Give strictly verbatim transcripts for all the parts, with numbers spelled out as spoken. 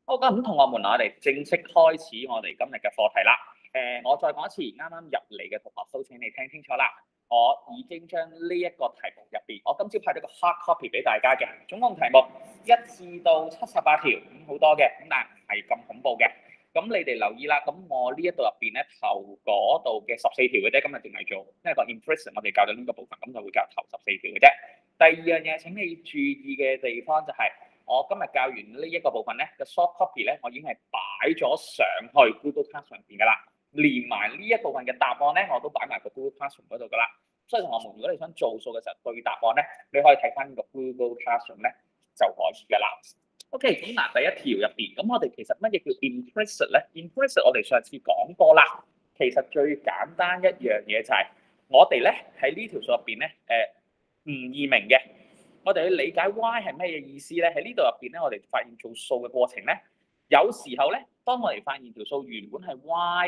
好，咁同學們，我哋正式開始我哋今日嘅課題啦。誒、我再講一次，啱啱入嚟嘅同學都請你聽清楚啦。我已經將呢一個題目入邊，我今朝派咗個 hard copy 俾大家嘅，總共題目一至到七十八條，咁好多嘅，咁但係唔係咁恐怖嘅。咁你哋留意啦，咁我呢一度入邊咧頭嗰度嘅十四條嘅啫，今日淨係做，因為個 implicit 我哋教咗呢個部分，咁就會教頭十四條嘅啫。第二樣嘢請你注意嘅地方就係、是。我今日教完呢一個部分咧嘅 short copy 咧，我已經係擺咗上去 Google Class 上邊噶啦，連埋呢一部分嘅答案咧，我都擺埋個 Google Class 嗰度噶啦。所以同學們，如果你想做數嘅時候對答案咧，你可以睇翻個 Google Class 咧就可以噶啦。OK，咁嗱第一條入邊，咁我哋其實乜嘢叫 implicit 咧 ？implicit 我哋上次講過啦，其實最簡單一樣嘢就係、是、我哋咧喺呢條數入邊咧，誒唔易明嘅。我哋去理解 y 係咩嘢意思咧？喺呢度入邊咧，我哋發現做數嘅過程咧，有時候咧，當我哋發現條數原本係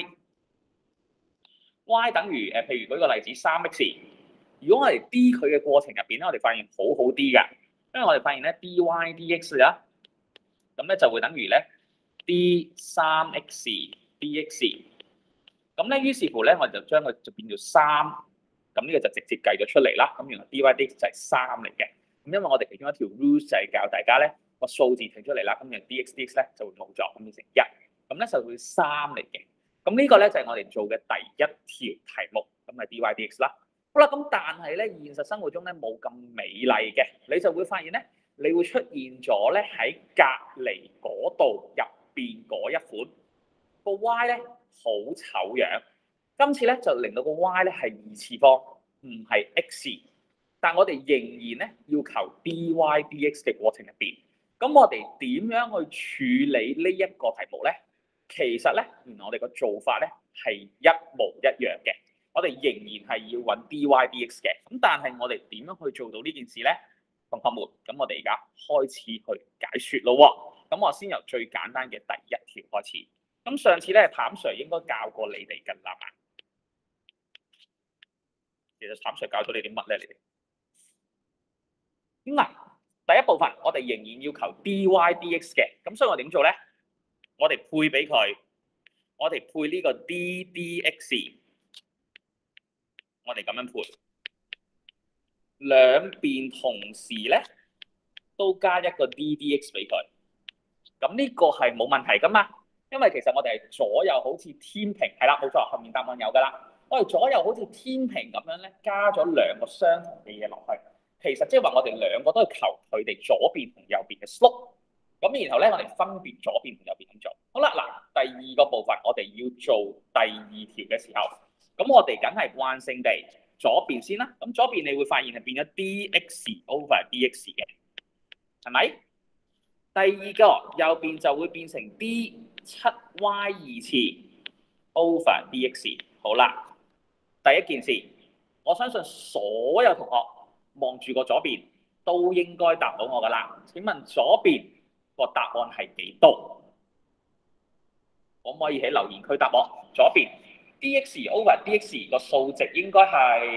y，y 等於誒，譬如舉個例子三 x， 如果我哋 d 佢嘅過程入邊咧，我哋發現好好啲㗎，因為我哋發現咧 dy dx 啊，咁咧就會等於咧 d 三 x dx， 咁咧於是乎咧，我哋就將佢就變做三，咁呢個就直接計咗出嚟啦。咁原來 dy dx 就係三嚟嘅。因為我哋其中一條 rules 就係教大家咧個數字停出嚟啦，咁樣 dx dx 咧就會冇咗，咁變成一，咁咧就會三嚟嘅。咁呢個咧就係我哋做嘅第一條題目，咁係 dy dx 啦。好啦，咁但係咧現實生活中咧冇咁美麗嘅，你就會發現咧，你會出現咗咧喺隔離嗰度入邊嗰一款個 y 咧好醜樣。今次咧就令到個 y 咧係二次方，唔係 x。但我哋仍然咧要求 dy dx 嘅過程入邊，咁我哋點樣去處理呢一個題目咧？其實咧，原來我哋個做法咧係一模一樣嘅。我哋仍然係要揾 dy dx 嘅，咁但係我哋點樣去做到呢件事咧？同學們，咁我哋而家開始去解説咯喎。咁我先由最簡單嘅第一條開始。咁上次咧，譚 Sir 應該教過你哋㗎啦嘛。其實譚 Sir 教咗你啲乜咧？你哋？咁嗱，第一部分我哋仍然要求 dy dx 嘅，咁所以我點做咧？我哋配俾佢，我哋配呢個 d dx， 我哋咁樣配，兩邊同時咧都加一個 d dx 俾佢，咁呢個係冇問題噶嘛？因為其實我哋係左右好似天平，係啦，冇錯，後面答案有噶啦。我哋左右好似天平咁樣咧，加咗兩個相同嘅嘢落去。其實即係話我哋兩個都係求佢哋左邊同右邊嘅 slope， 咁然後咧我哋分別左邊同右邊咁做。好啦，嗱第二個部分我哋要做第二條嘅時候，咁我哋梗係慣性地左邊先啦。咁左邊你會發現係變咗 dx over dx 嘅，係咪？第二個右邊就會變成 d 七 y 二次 over dx。好啦，第一件事，我相信所有同學望住個左邊都應該答到我㗎啦。請問左邊個答案係幾多？可唔可以喺留言區答我？左邊 dx over dx 個數值應該係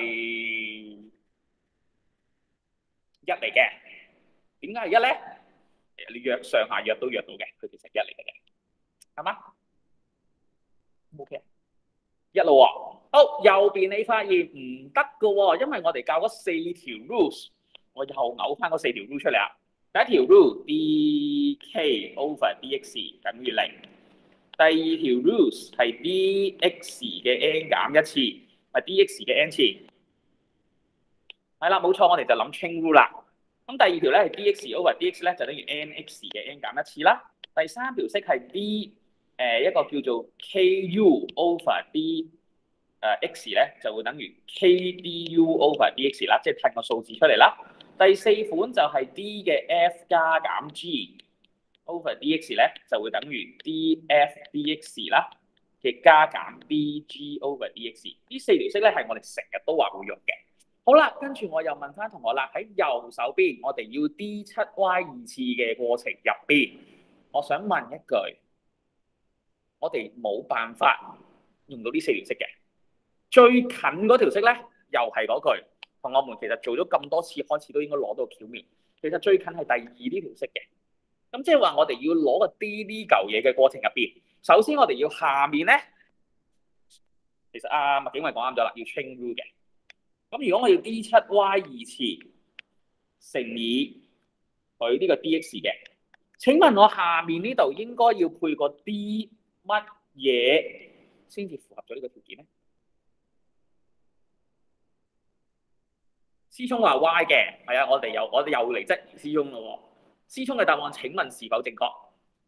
一嚟嘅。點解係一咧？你約上下約都約到嘅，佢其實一嚟嘅啫，係嘛 ？OK， 一路喎。好，右邊你發現唔得嘅喎，因為我哋教咗四條 rules， 我又嘔翻嗰四條 rule 出嚟啊。第一條 rule dk over dx 等於零，第二條 rules 係 dx 嘅 n 減一次，係 dx 嘅 n 次，係啦，冇錯，我哋就諗 chain rule 啦。咁第二條咧係 dx over dx 咧就等於 nx 嘅 n 減一次啦。第三條式係 d 誒一個叫做 ku over d 誒 x 咧就會等於 kdu over dx 啦，即係褪個數字出嚟啦。第四款就係 d 嘅 f 加減 g over dx 咧就會等於 df dx 啦嘅加減 dg over dx。呢四條式咧係我哋成日都話會用嘅。好啦，跟住我又問翻同學啦，喺右手邊我哋要 d 七 y 二次嘅過程入邊，我想問一句，我哋冇辦法用到呢四條式嘅，最近嗰條式咧又係嗰句，同學們其實做咗咁多次，開始都應該攞到橋面。其實最近係第二呢條式嘅， 咁即係話我哋要攞個 D 呢嚿嘢嘅過程入邊，首先我哋要下面咧，其實阿麥景偉講啱咗啦，要 chain rule 嘅。咁如果我要 D 七 Y 二次乘以佢呢個 D X 嘅，請問我下面呢度應該要配個 D 乜嘢先至符合咗呢個條件咧？思聰話 Y 嘅，係啊，我哋又我哋又嚟質疑思聰咯喎。思聰嘅答案請問是否正確？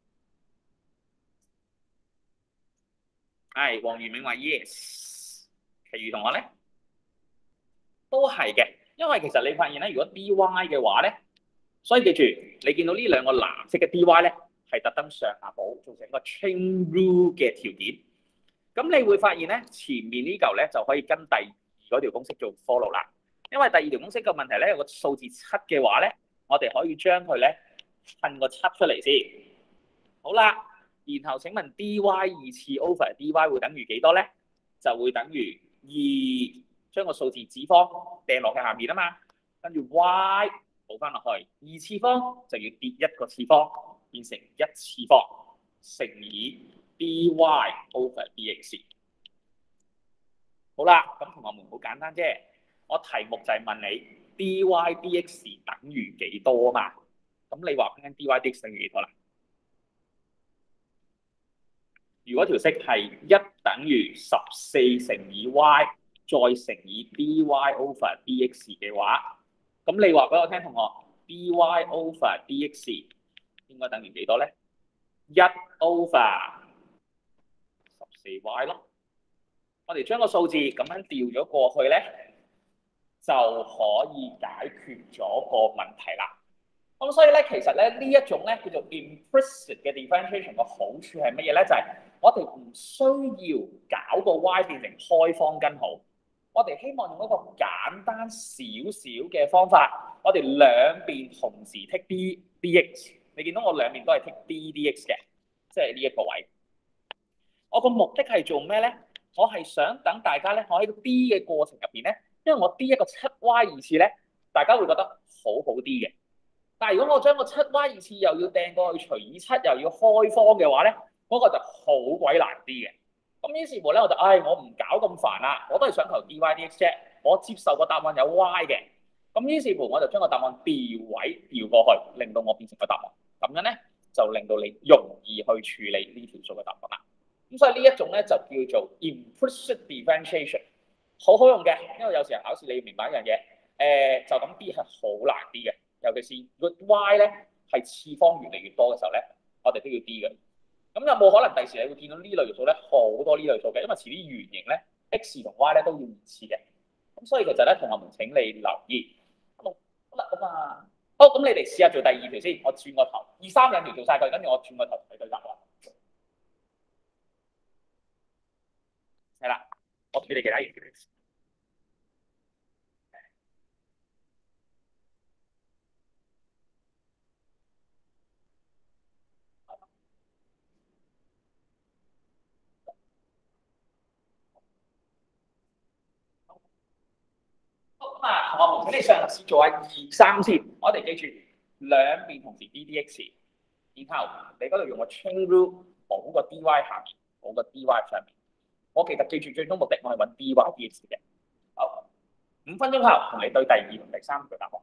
係黃元明話 yes，其餘同學咧都係嘅，因為其實你發現咧，如果 D Y 嘅話咧，所以記住你見到呢兩個藍色嘅 D Y 咧，係特登上下補做成個 chain rule 嘅條件。咁你會發現咧，前面呢嚿咧就可以跟第二嗰條公式做 follow 啦。因為第二條公式嘅問題咧，有個數字七嘅話咧，我哋可以將佢咧噴個七出嚟先。好啦，然後請問 D Y 二次 over D Y 會等於幾多咧？就會等於二，將個數字子方掟落去下面啊嘛，跟住 Y 補翻落去，二次方就要跌一個次方，變成一次方乘以 D Y over D X。好啦，咁同學們好簡單啫。我題目就係問你 D Y D X 等於幾多啊嘛？咁你話緊 D Y D X 等於幾多啦？如果條式係一等於十四乘以 Y 再乘以 D Y over D X 嘅話，咁你話俾我聽，同學 D Y over D X 應該等於幾多咧？一 over 十四 Y 咯。我哋將個數字咁樣調咗過去咧，就可以解決咗個問題啦。咁所以咧，其實咧呢一種咧叫做 implicit 嘅 differentiation 個好處係乜嘢咧？就係、是、我哋唔需要搞個 y 變成開方根號，我哋希望用一個簡單少少嘅方法，我哋兩邊同時剔 d dx。你見到我兩邊都係剔 d dx 嘅，即係呢一個位。我個目的係做咩咧？我係想等大家咧，我喺個 d 嘅過程入邊咧，因為我 d 一個七 y 二次咧，大家會覺得好好啲嘅。但係如果我將個七 y 二次又要掟過去除以七，又要開方嘅話咧，嗰、那個就好鬼難啲嘅。咁於是乎咧，我就唉，我唔搞咁煩啦，我都係想求 d y dx 啫，我接受個答案有 y 嘅。咁於是乎我就將個答案調位調過去，令到我變成個答案。咁樣咧就令到你容易去處理呢條數嘅答案啦。咁所以呢一種咧就叫做 implicit differentiation， 好好用嘅，因為有時候考試你要明白一樣嘢，誒、呃、就咁 D 係好難啲嘅。尤其是個 Y 咧係次方越嚟越多嘅時候咧，我哋都要 D 嘅。咁有冇可能第時你會見到呢類數咧好多呢類數嘅？因為遲啲圓形咧 X 同 Y 咧都要二次嘅。咁所以其實咧，同學們請你留意。好啦，咁啊，好，咁你哋試下做第二條先。我轉個頭，二三兩條做晒佢，跟住我轉個頭睇對答案。係啦，我俾你其他嘢。咁啊，同學們，請你嘗試做下二三先。我哋記住兩邊同時 d dx， 然後你嗰度用個 chain rule 補個 dy 下面，補個 dy 上面。我其實記住最終目的，我係揾 dy dx 嘅。好，五分鐘後同你對第二同第三個答案。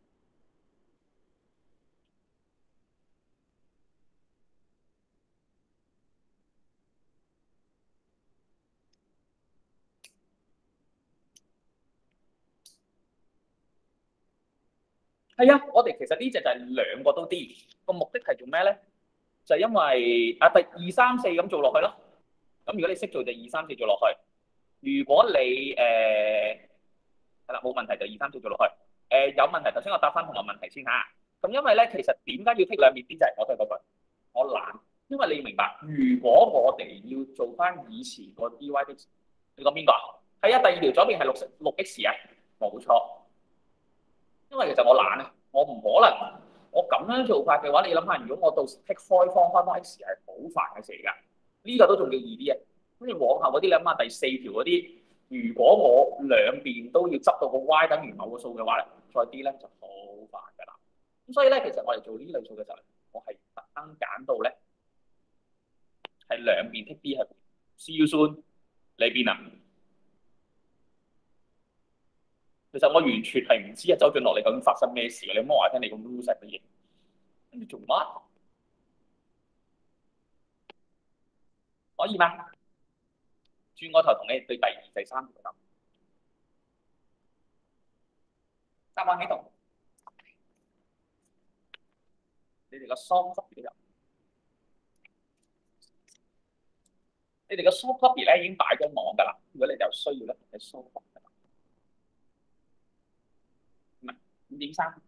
係啊，我哋其實呢隻就係兩個都 D，個目的係做咩咧？就係、因為啊，第二三四咁做落去咯。咁如果你識做就二三四做落去。如果你誒係啦冇問題就二三四做落去。誒、呃、有問題頭先我答翻同學問題先嚇。咁因為咧其實點解要剔兩邊 D 就係我都係嗰句，我懶。因為你要明白，如果我哋要做翻以前個 D Y D， 你講邊個啊？係啊，第二條左邊係六六 X 啊，冇錯。因為其實我懶啊，我唔可能我咁樣做法嘅話，你諗下，如果我到時剔開方開方 X 係好煩嘅事嚟㗎，呢、這個都仲要易啲啊。跟住往後嗰啲，你諗下第四條嗰啲，如果我兩邊都要執到個 Y 等於某個數嘅話咧，再啲咧就好煩㗎啦。咁所以咧，其實我哋做呢類數嘅時候， 我係特登揀到咧係兩邊 tick D 係 see you soon 你邊啊？其實我完全係唔知啊，周俊樂你究竟發生咩事嘅？你唔好話聽你咁 loser 嘅嘢，跟住做乜？可以嗎？轉個頭同你對第二、第三條答，答案喺度。你哋個 soft copy 入，你哋個 soft copy 咧已經擺咗網㗎啦。如果你有需要咧，你 soft copy 唔係五點三。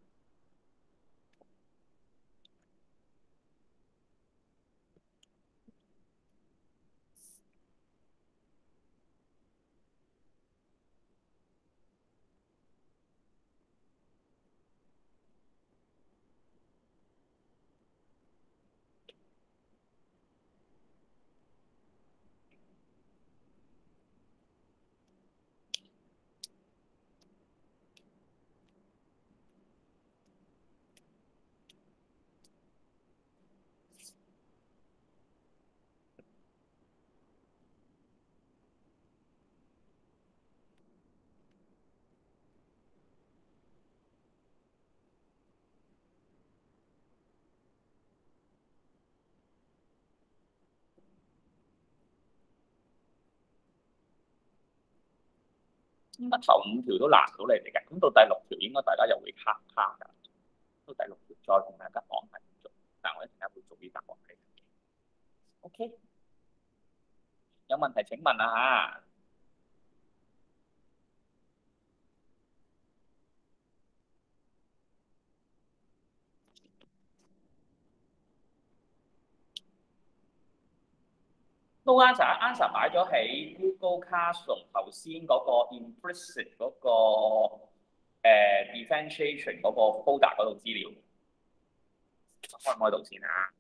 咁啊頭五條都難到你哋嘅，咁到第六條應該大家又會卡卡㗎。到第六條再同大家講係點做，但係我一陣間會做啲答案嘅。OK，有問題請問啊嚇。No answer，answer 擺咗喺 Google Classroom 頭先嗰個 implicit 嗰、那個誒、呃、differentiation 嗰個 folder 嗰度資料，開唔開到先啊？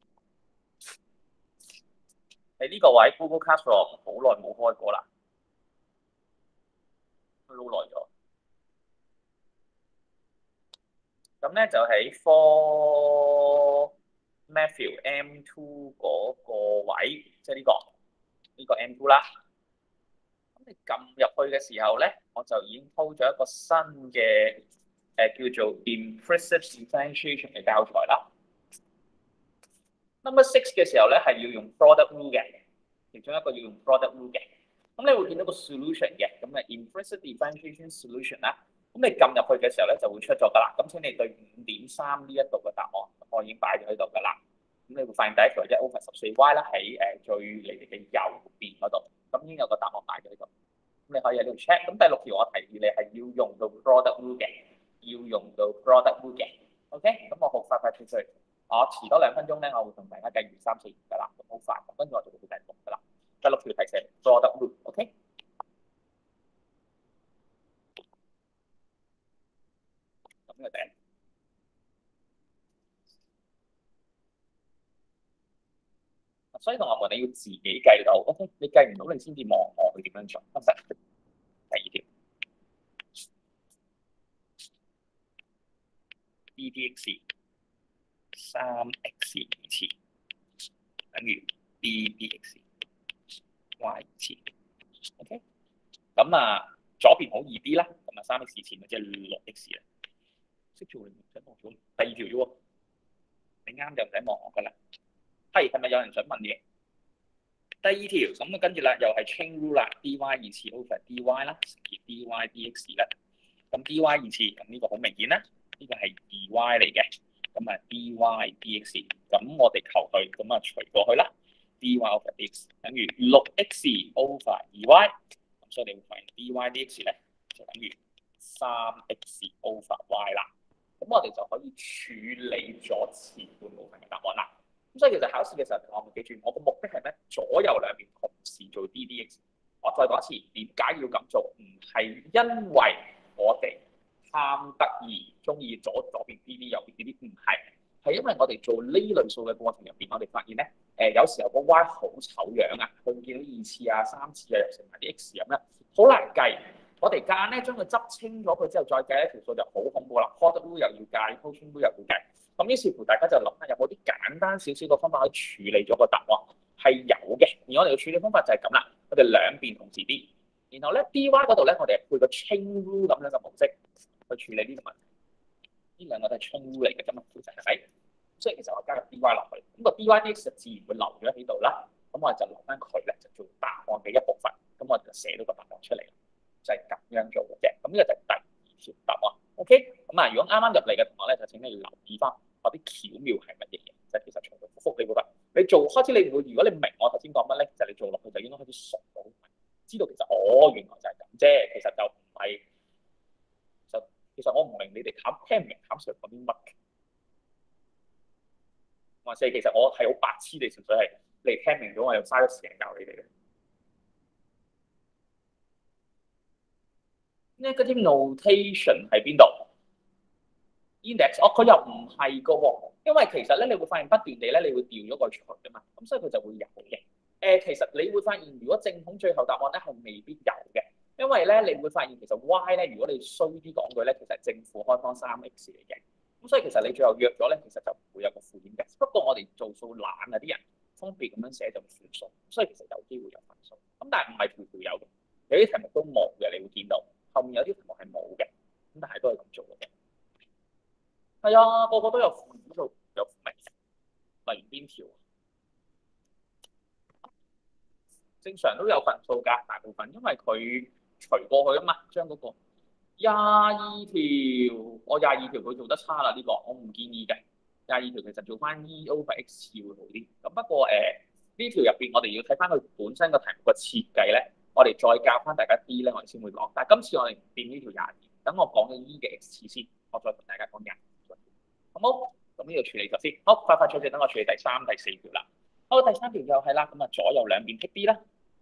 喺呢個位 Google Classroom 好耐冇開過啦，都撈耐咗。咁咧就喺 For Matthew M 二嗰個位，即係呢個呢、這個 M 二啦。咁你撳入去嘅時候咧，我就已經鋪咗一個新嘅誒、呃、叫做 Implicit Differentiation 嘅教材啦。Number six 嘅時候咧係要用 Product Rule 嘅，其中一個要用 Product Rule 嘅。咁你會見到個 solution 嘅，咁嘅 Implicit Differentiation Solution 啦。咁你撳入去嘅時候咧就會出咗噶啦。咁請你對五點三呢一度嘅答案，我已經擺咗喺度噶啦。咁你會發現第一條一 over 十四 y 啦，喺誒最你哋嘅右邊嗰度，咁已經有個答案擺咗喺度。咁你可以喺呢度 check。咁第六條我提議你係要用到 Product Rule 嘅，要用到 Product Rule 嘅。OK，咁我好快快脆脆，我遲多兩分鐘咧，我會同大家計完三四條噶啦，咁好快。跟住我就會第六噶啦。第六條題寫 Product Rule。OK。咁呢個第一。所以同學們你要自己計到 ，OK？ 你計唔到你先至望我去點樣做。得唔得？第二條 ，d d x 三 x 二次等於 d d x y 二次 ，OK？ 咁啊，左邊好易啲啦，咁啊三 x 前咪即係六 x 啦。識做你唔使望咗第二條啫喎，你啱就唔使望我噶啦。係係咪有人想問嘢？第二條咁啊，跟住啦，又係 chain rule 啦 ，dy 二次 over dy 啦，乘以 dy dx 啦。咁 dy 二次，咁呢個好明顯啦，呢、這個係 dy 嚟嘅。咁啊 dy dx，咁我哋求佢，咁啊除過去啦 ，dy over dx 等於六 x over 二 y。咁所以你會發現 dy dx 咧就等於三 x over y 啦。咁我哋就可以處理咗前半部分嘅答案啦。咁所以其實考試嘅時候，我記住我個目的係咩？左右兩邊同時做 D D X。我再講一次，點解要咁做？唔係因為我哋貪得意，中意左左邊 D D 右邊 D D， 唔係，係因為我哋做呢類數嘅過程入邊，我哋發現咧，誒、呃、有時候個 Y 好醜樣啊，佢見到二次啊、三次啊，又成埋啲 X 咁樣，好難計。我哋間咧將佢執清咗佢之後，再計一條數就好恐怖啦。Product Rule 又要計 Quotient Rule 又要計。咁於是乎大家就諗下有冇啲單少少嘅方法去處理咗個答案係有嘅。而我哋嘅處理方法就係咁啦，我哋兩邊同時 D， 然後咧 dy 嗰度咧，我哋配個 chain rule 咁樣嘅模式去處理呢個問題。呢兩個都係 chain rule 嚟嘅，今日負責係咪？所以其實我加個 dy 落去，咁個 dy dx 就自然會留咗喺度啦。咁我哋就留翻佢咧，就做答案嘅一部分。咁我哋就寫到個答案出嚟，就係、是、咁樣做嘅啫。咁呢個就係第二條答案。OK， 咁啊，如果啱啱入嚟嘅同學咧，就請你留意翻我啲巧妙係乜嘢嘢。就係、其實重複複你會覺你做開始，你會如果你明我頭先講乜咧，就係、你做落去就應該開始熟到，知道其實哦原來就係咁啫。其實就唔係，其實其實我唔明你哋考聽唔明考上講啲乜嘅，或者其實我係好白痴，你純粹係你聽明咗，我又嘥咗時間教你哋嘅。Negative notation 喺邊度 ？index 哦，佢又唔係個喎，因為其實咧，你會發現不斷地咧，你會掉咗個除㗎嘛，咁所以佢就會有嘅。誒、呃，其實你會發現，如果正統最後答案咧係未必有嘅，因為咧你會發現其實 y 咧，如果你衰啲講句咧，其實係正負開方三 x 嚟嘅，咁所以其實你最後約咗咧，其實就唔會有個負 index。不過我哋做數懶啊啲人，方便咁樣寫就唔算數，所以其實有機會有分數。咁但係唔係條條有嘅，有啲題目都冇嘅，你會見到。後面有啲題目係冇嘅，咁但係都係咁做嘅。係啊，個個都有負指數，有負名。例如邊條？正常都有分數㗎，大部分，因為佢除過去啊嘛，將嗰個廿二條，我廿二條佢做得差啦，呢、這個我唔建議嘅。廿二條其實做翻 E over X 會好啲。咁不過誒，呢、呃、條入邊我哋要睇翻佢本身個題目嘅設計咧。我哋再教翻大家 D 咧，我哋先會講。但係今次我哋唔掂呢條廿二，等我講咗 E 嘅 X 次先，我再同大家講廿二，好冇？咁呢度處理咗先。好，快快脆脆，等我處理第三、第四條啦。好，第三條又係啦，咁啊左右兩邊剔 D 啦。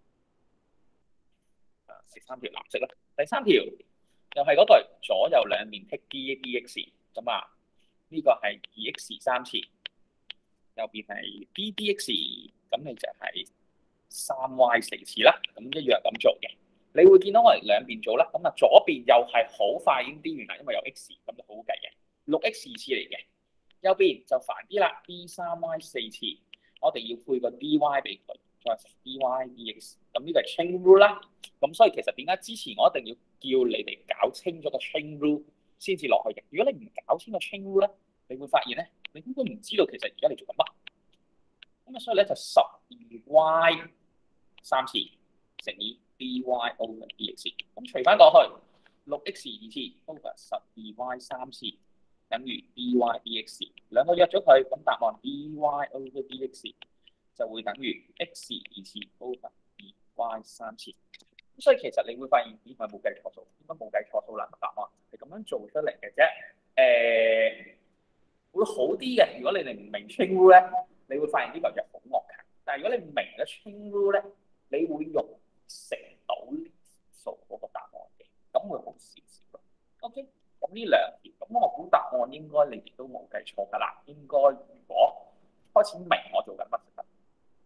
啊，第三條藍色啦。第三條又係嗰句左右兩邊剔 D dx，咁啊呢個係二 x 三次，右邊係 D dx，咁你就係、是。三 y 四次啦，咁一樣咁做嘅。你會見到我哋兩邊做啦，咁啊左邊又係好快已經 D 完啦，因為有 x，咁就好計嘅。六 x 二次嚟嘅，右邊就煩啲啦 ，D 三 y 四次，我哋要配個 dy 俾佢，再乘 dy dx，咁呢個係 chain rule 啦。咁所以其實點解之前我一定要叫你哋搞清咗個 chain rule 先至落去嘅？如果你唔搞清個 chain rule 咧，你會發現咧，你根本唔知道其實而家你做緊乜。咁啊，所以咧就十二 y。三次乘以 dy over dx， 咁除翻過去六 x 二次 over 十二 y 三次等於 dy dx， 兩個約咗佢，咁答案 dy over dx 就會等於 x 二次 over 二 y 三次。咁所以其實你會發現應該冇計錯數，應該冇計錯數啦，答案係咁樣做出嚟嘅啫。誒、呃，會好啲嘅。如果你哋唔明 chain rule 咧，你會發現呢個就好惡強。但係如果你明咗 chain rule 咧，你會用成到數嗰個答案嘅，咁會好少少咯。OK，咁呢兩條，咁我估答案應該你哋都冇計錯㗎啦。應該如果開始明我做緊乜就得。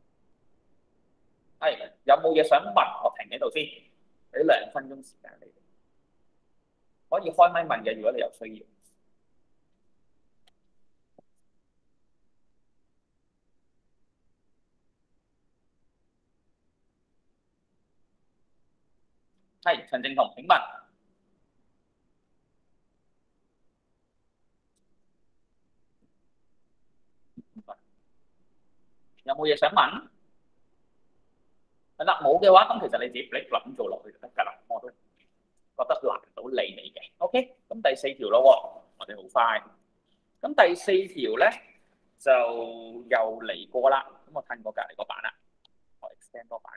係，有冇嘢想問？我停喺度先，俾兩分鐘時間你哋，可以開咪問嘅。如果你有需要。係，陳正彤，請問有冇嘢想問？係啦，冇嘅話，咁其實你自己諗做落去就得㗎啦。我都覺得難到你哋嘅。OK，咁第四條咯喎，我哋好快。咁第四條咧就又嚟過啦。咁我褪過隔離個版啦，我 extend 多版。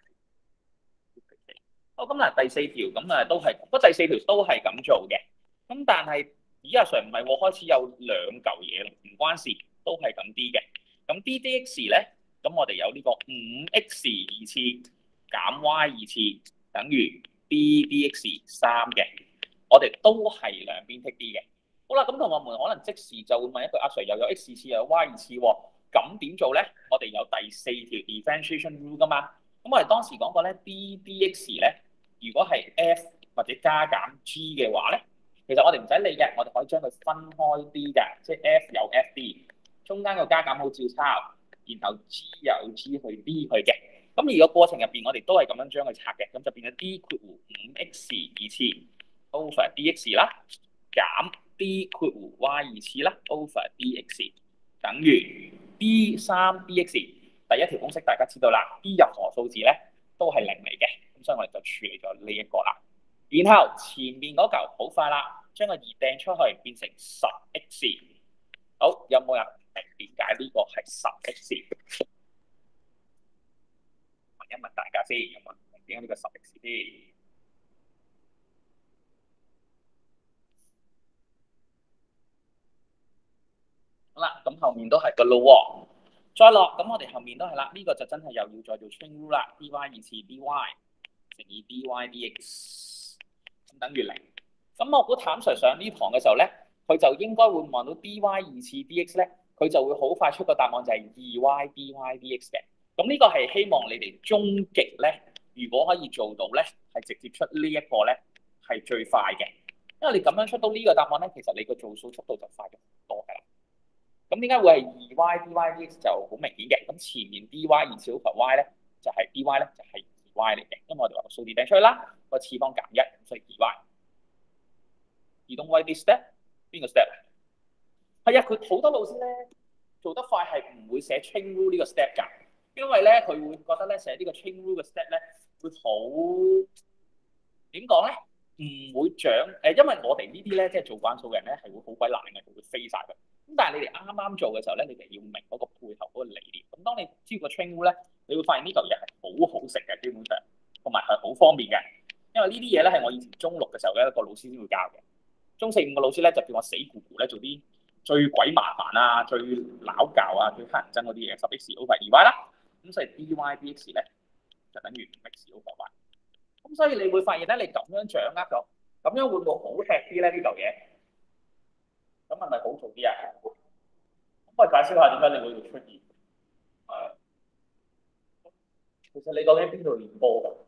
好，咁嗱第四條咁啊都係，不過第四條都係咁做嘅。咁但係以下上唔係喎，開始有兩嚿嘢咯，唔關事，都係咁 D 嘅。咁 D D X 咧，咁我哋有呢個五 x 二次減 y 二次等於 D D X 三嘅，我哋都係兩邊剔 D 嘅。好啦，咁同學們可能即時就會問一句：阿 Sir 又有 x 次又有 y 二次喎，咁點做咧？我哋有第四條 differentiation rule 噶嘛。咁我哋當時講過咧 ，D D X 咧，如果係 f 或者加減 g 嘅話咧，其實我哋唔使理嘅，我哋可以將佢分開啲嘅，即係 f 有 f d， 中間個加減好照抄。 然後 G 由 G 去 D 去嘅。咁而個過程入邊，我哋都係咁樣將佢拆嘅，咁就變咗 D 括弧五 X 二次 over dx 啦，減 D 括弧 Y 二次啦 over dx 等於 D 三 dx。第一條公式大家知道啦 ，D 任何數字咧都係零嚟嘅，咁所以我哋就處理咗呢一個啦。然後前面嗰嚿好快啦，將個二掟出去變成十 X。好，有冇人明點解呢個係十 X？ 問一問大家先，有冇人明點解呢個十 X 先？好啦，咁後面都係噶咯喎。再落，咁我哋後面都係啦，呢、這個就真係又要再做 chain rule 啦 ，dy 二次 dy 乘以 dy dx 咁等於零。咁我估譚 Sir 上呢堂嘅時候咧，佢就應該會望到 dy 二次 dx 咧，佢就會好快出個答案就係二 y dy dx 嘅。咁呢個係希望你哋終極咧，如果可以做到咧，係直接出呢一個咧係最快嘅，因為你咁樣出到呢個答案咧，其實你個做數速度就快咗好多㗎啦。咁點解會係二 y dy dx 就好明顯嘅？咁前面 dy 二次 over y 咧就係、是、dy 咧就係、是、二 y 嚟嘅，因為我哋話個數字掟出去啦，個次方減一，咁所以二 y。移動位啲 step 邊個 step？ 係啊，佢好多老師咧做得快係唔會寫 chain rule 呢個 step 㗎，因為咧佢會覺得咧寫呢個 chain rule 嘅 step 咧會好點講咧？唔會長誒，因為我哋呢啲咧即係做慣數嘅人咧係會好鬼懶嘅，佢會飛晒佢。咁但係你哋啱啱做嘅時候咧，你哋要明嗰個背後嗰個理念。咁當你知個 chain rule 咧，你會發現呢嚿嘢係好好食嘅，基本上同埋係好方便嘅。因為呢啲嘢咧係我以前中六嘅時候咧一個老師先會教嘅。中四五個老師咧就叫我死咕咕咧做啲最鬼麻煩啊、最撈教啊、最乞人憎嗰啲嘢，十 x over 二 y 啦。咁所以 dy dx 咧就等於五 x over y。咁所以你會發現咧，你咁樣掌握咗，咁樣會唔會好吃啲咧？呢嚿嘢，咁係咪好做啲啊？咁我解釋下點解你會出現。誒，其實你究竟喺邊度練波㗎？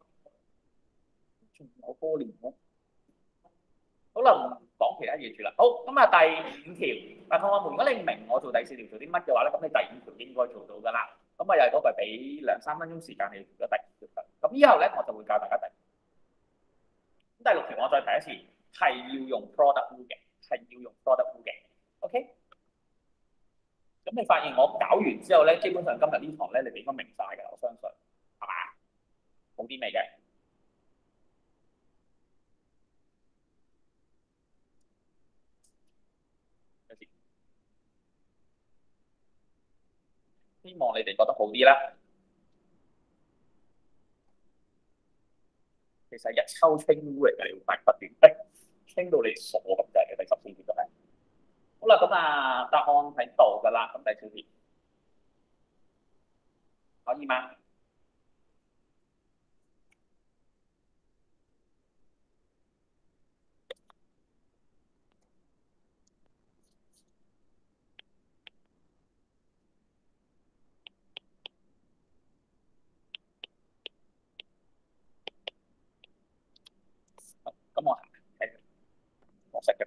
仲有波練咩？好啦，唔講其他嘢住啦。好，咁啊第五條，嗱同學們，如果你唔明我做第四條做啲乜嘅話咧，咁你第五條應該做到㗎啦。咁啊又係嗰個俾兩三分鐘時間你做咗第五條。咁以後咧我就會教大家第。咁第六條我再提一次，係要用 product rule 嘅，係要用 product rule 嘅。OK？咁你發現我搞完之後咧，基本上今日呢堂咧，你哋應該明晒㗎，我相信，係嘛？好啲未嘅？希望你哋覺得好啲啦。其實日抽清污嚟嘅，你會發現不斷逼清到你傻咁滯嘅。第十四條就係、是。好啦，咁啊答案喺度㗎啦。咁第四條可以嗎？咁我係我識嘅。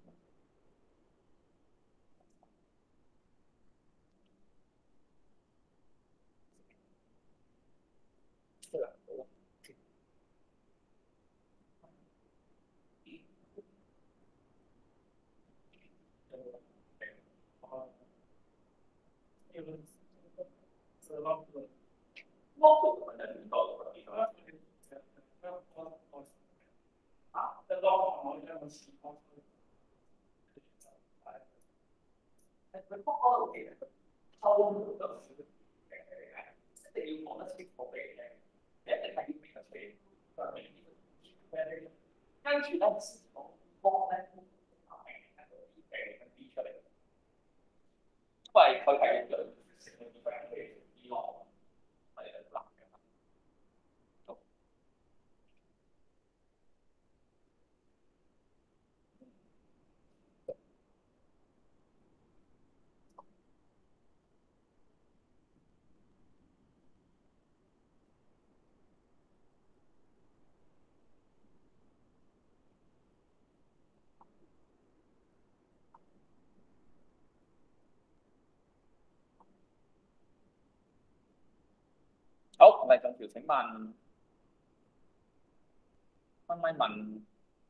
跟住咧，波咧，因為佢係兩成嘅 friend 嘅以外，係男嘅。 第兩條請問，分咪問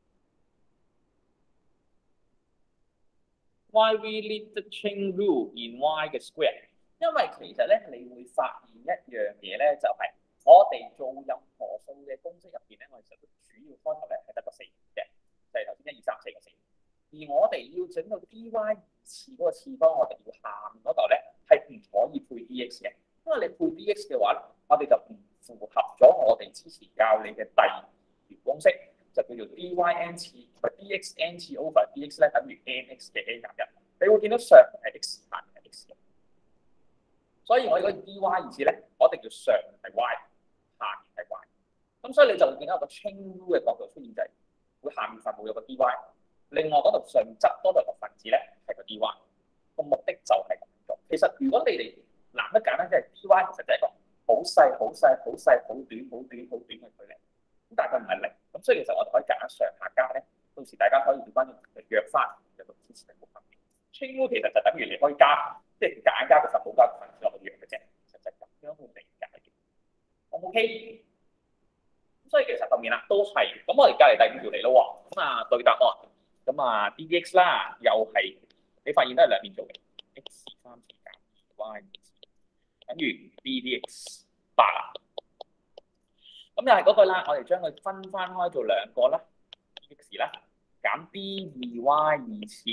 why we need the chain rule in y 嘅 square？ 因為其實咧，你會發現一樣嘢咧，就係、是、我哋做任何數嘅公式入邊咧，我哋其實都主要開頭咧係得個四嘅，就係頭先一二三四個四。而我哋要整到 dy 次嗰個次方，我哋要下面嗰度咧係唔可以配 dx 嘅，因為你配 dx 嘅話咧，我哋就唔符合咗我哋之前教你嘅第二條公式，就叫做 dy n 次，同埋 dx n 次 over dx 咧等於 nx 嘅 n 減一。你會見到上面係 x 下面係 x 嘅，所以我哋嗰個 dy 意思咧，我哋叫上面係 y， 下面係 y。咁所以你就會見到有個 chain rule 嘅角度出現，就係會下面份會有個 dy。另外嗰度上側嗰度個分子咧係個 dy， 個目的就係咁做。其實如果你哋諗得簡單，即係 dy 其實就係一個好細、好細、好細、好短、好短、好短嘅距離，咁但係佢唔係零，咁所以其實我哋可以揀上下加咧，到時大家可以調翻轉嚟約翻就同之前嘅部分。chain rule 其實就等於你可以加，即係夾硬加個分母加個分子落去約嘅啫，其實就係咁樣去理解嘅。OK， 咁所以其實後面啦都係，咁我哋隔離第五條嚟咯喎，咁啊對答案。咁啊 dx 啦，又係你發現都係兩邊做嘅 ，x 三次減 y 二次，等於 ddx 八啦。咁又係嗰句啦，我哋將佢分翻開做兩個啦 ，dx 啦，減 d 二 y 二次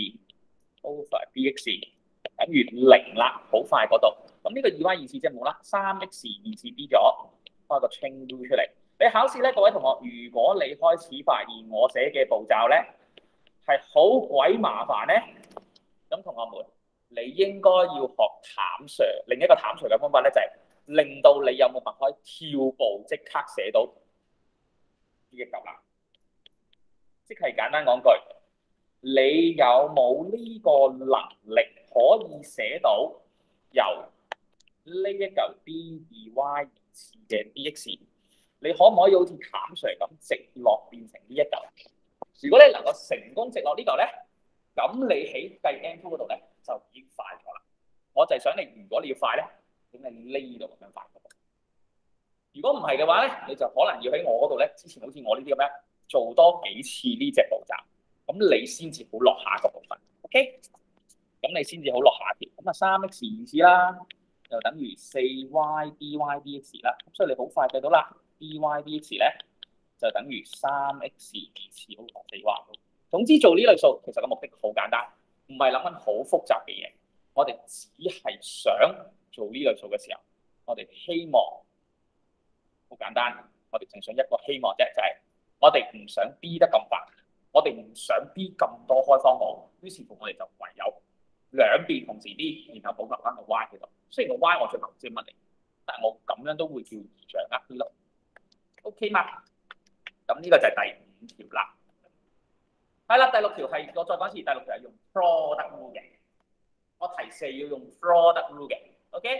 over dx 等於零啦，好快嗰度。咁呢個二 y 二次即係冇啦，三 x 二次 d 咗，開個 chain rule 出嚟。你考試咧，各位同學，如果你開始發現我寫嘅步驟咧，係好鬼麻煩咧，咁同學們，你應該要學譚 Sir。另一個譚 Sir 嘅方法咧，就係、是、令到你有冇辦法跳步即刻寫到呢一嚿啦。即係簡單講句，你有冇呢個能力可以寫到由呢一嚿 d 二 y 二次嘅 dx？ 你可唔可以好似譚 Sir 咁直落變成呢一嚿？如果你能夠成功直落呢嚿咧，咁你喺計 N 二嗰度咧就已經快咗啦。我就係想你，如果你要快咧，咁你呢度咁樣快。如果唔係嘅話咧，你就可能要喺我嗰度咧，之前好似我呢啲咁樣做多幾次呢隻步驟，咁你先至好落下一個部分。OK， 咁你先至好落下一條。咁啊，三 x 二次啦，就等於四 y dy dx 啦。咁所以你好快計到啦 ，dy dx 咧。就等於三 x 二次 over 四 y。總之做呢類數，其實個目的好簡單，唔係諗緊好複雜嘅嘢。我哋只係想做呢類數嘅時候，我哋希望好簡單，我哋淨想一個希望啫，就係、是、我哋唔想 B 得咁快，我哋唔想 B 咁多開方號，於是乎我哋就唯有兩邊同時 D， 然後保留翻個 y 喺度。雖然個 y 我最後唔知乜嚟，但係我咁樣都會叫易掌握啲咯。OK 嘛？咁呢個就係第五條啦。係啦，第六條係我再講一次，第六條係用 product rule 嘅。我提示要用 product rule 嘅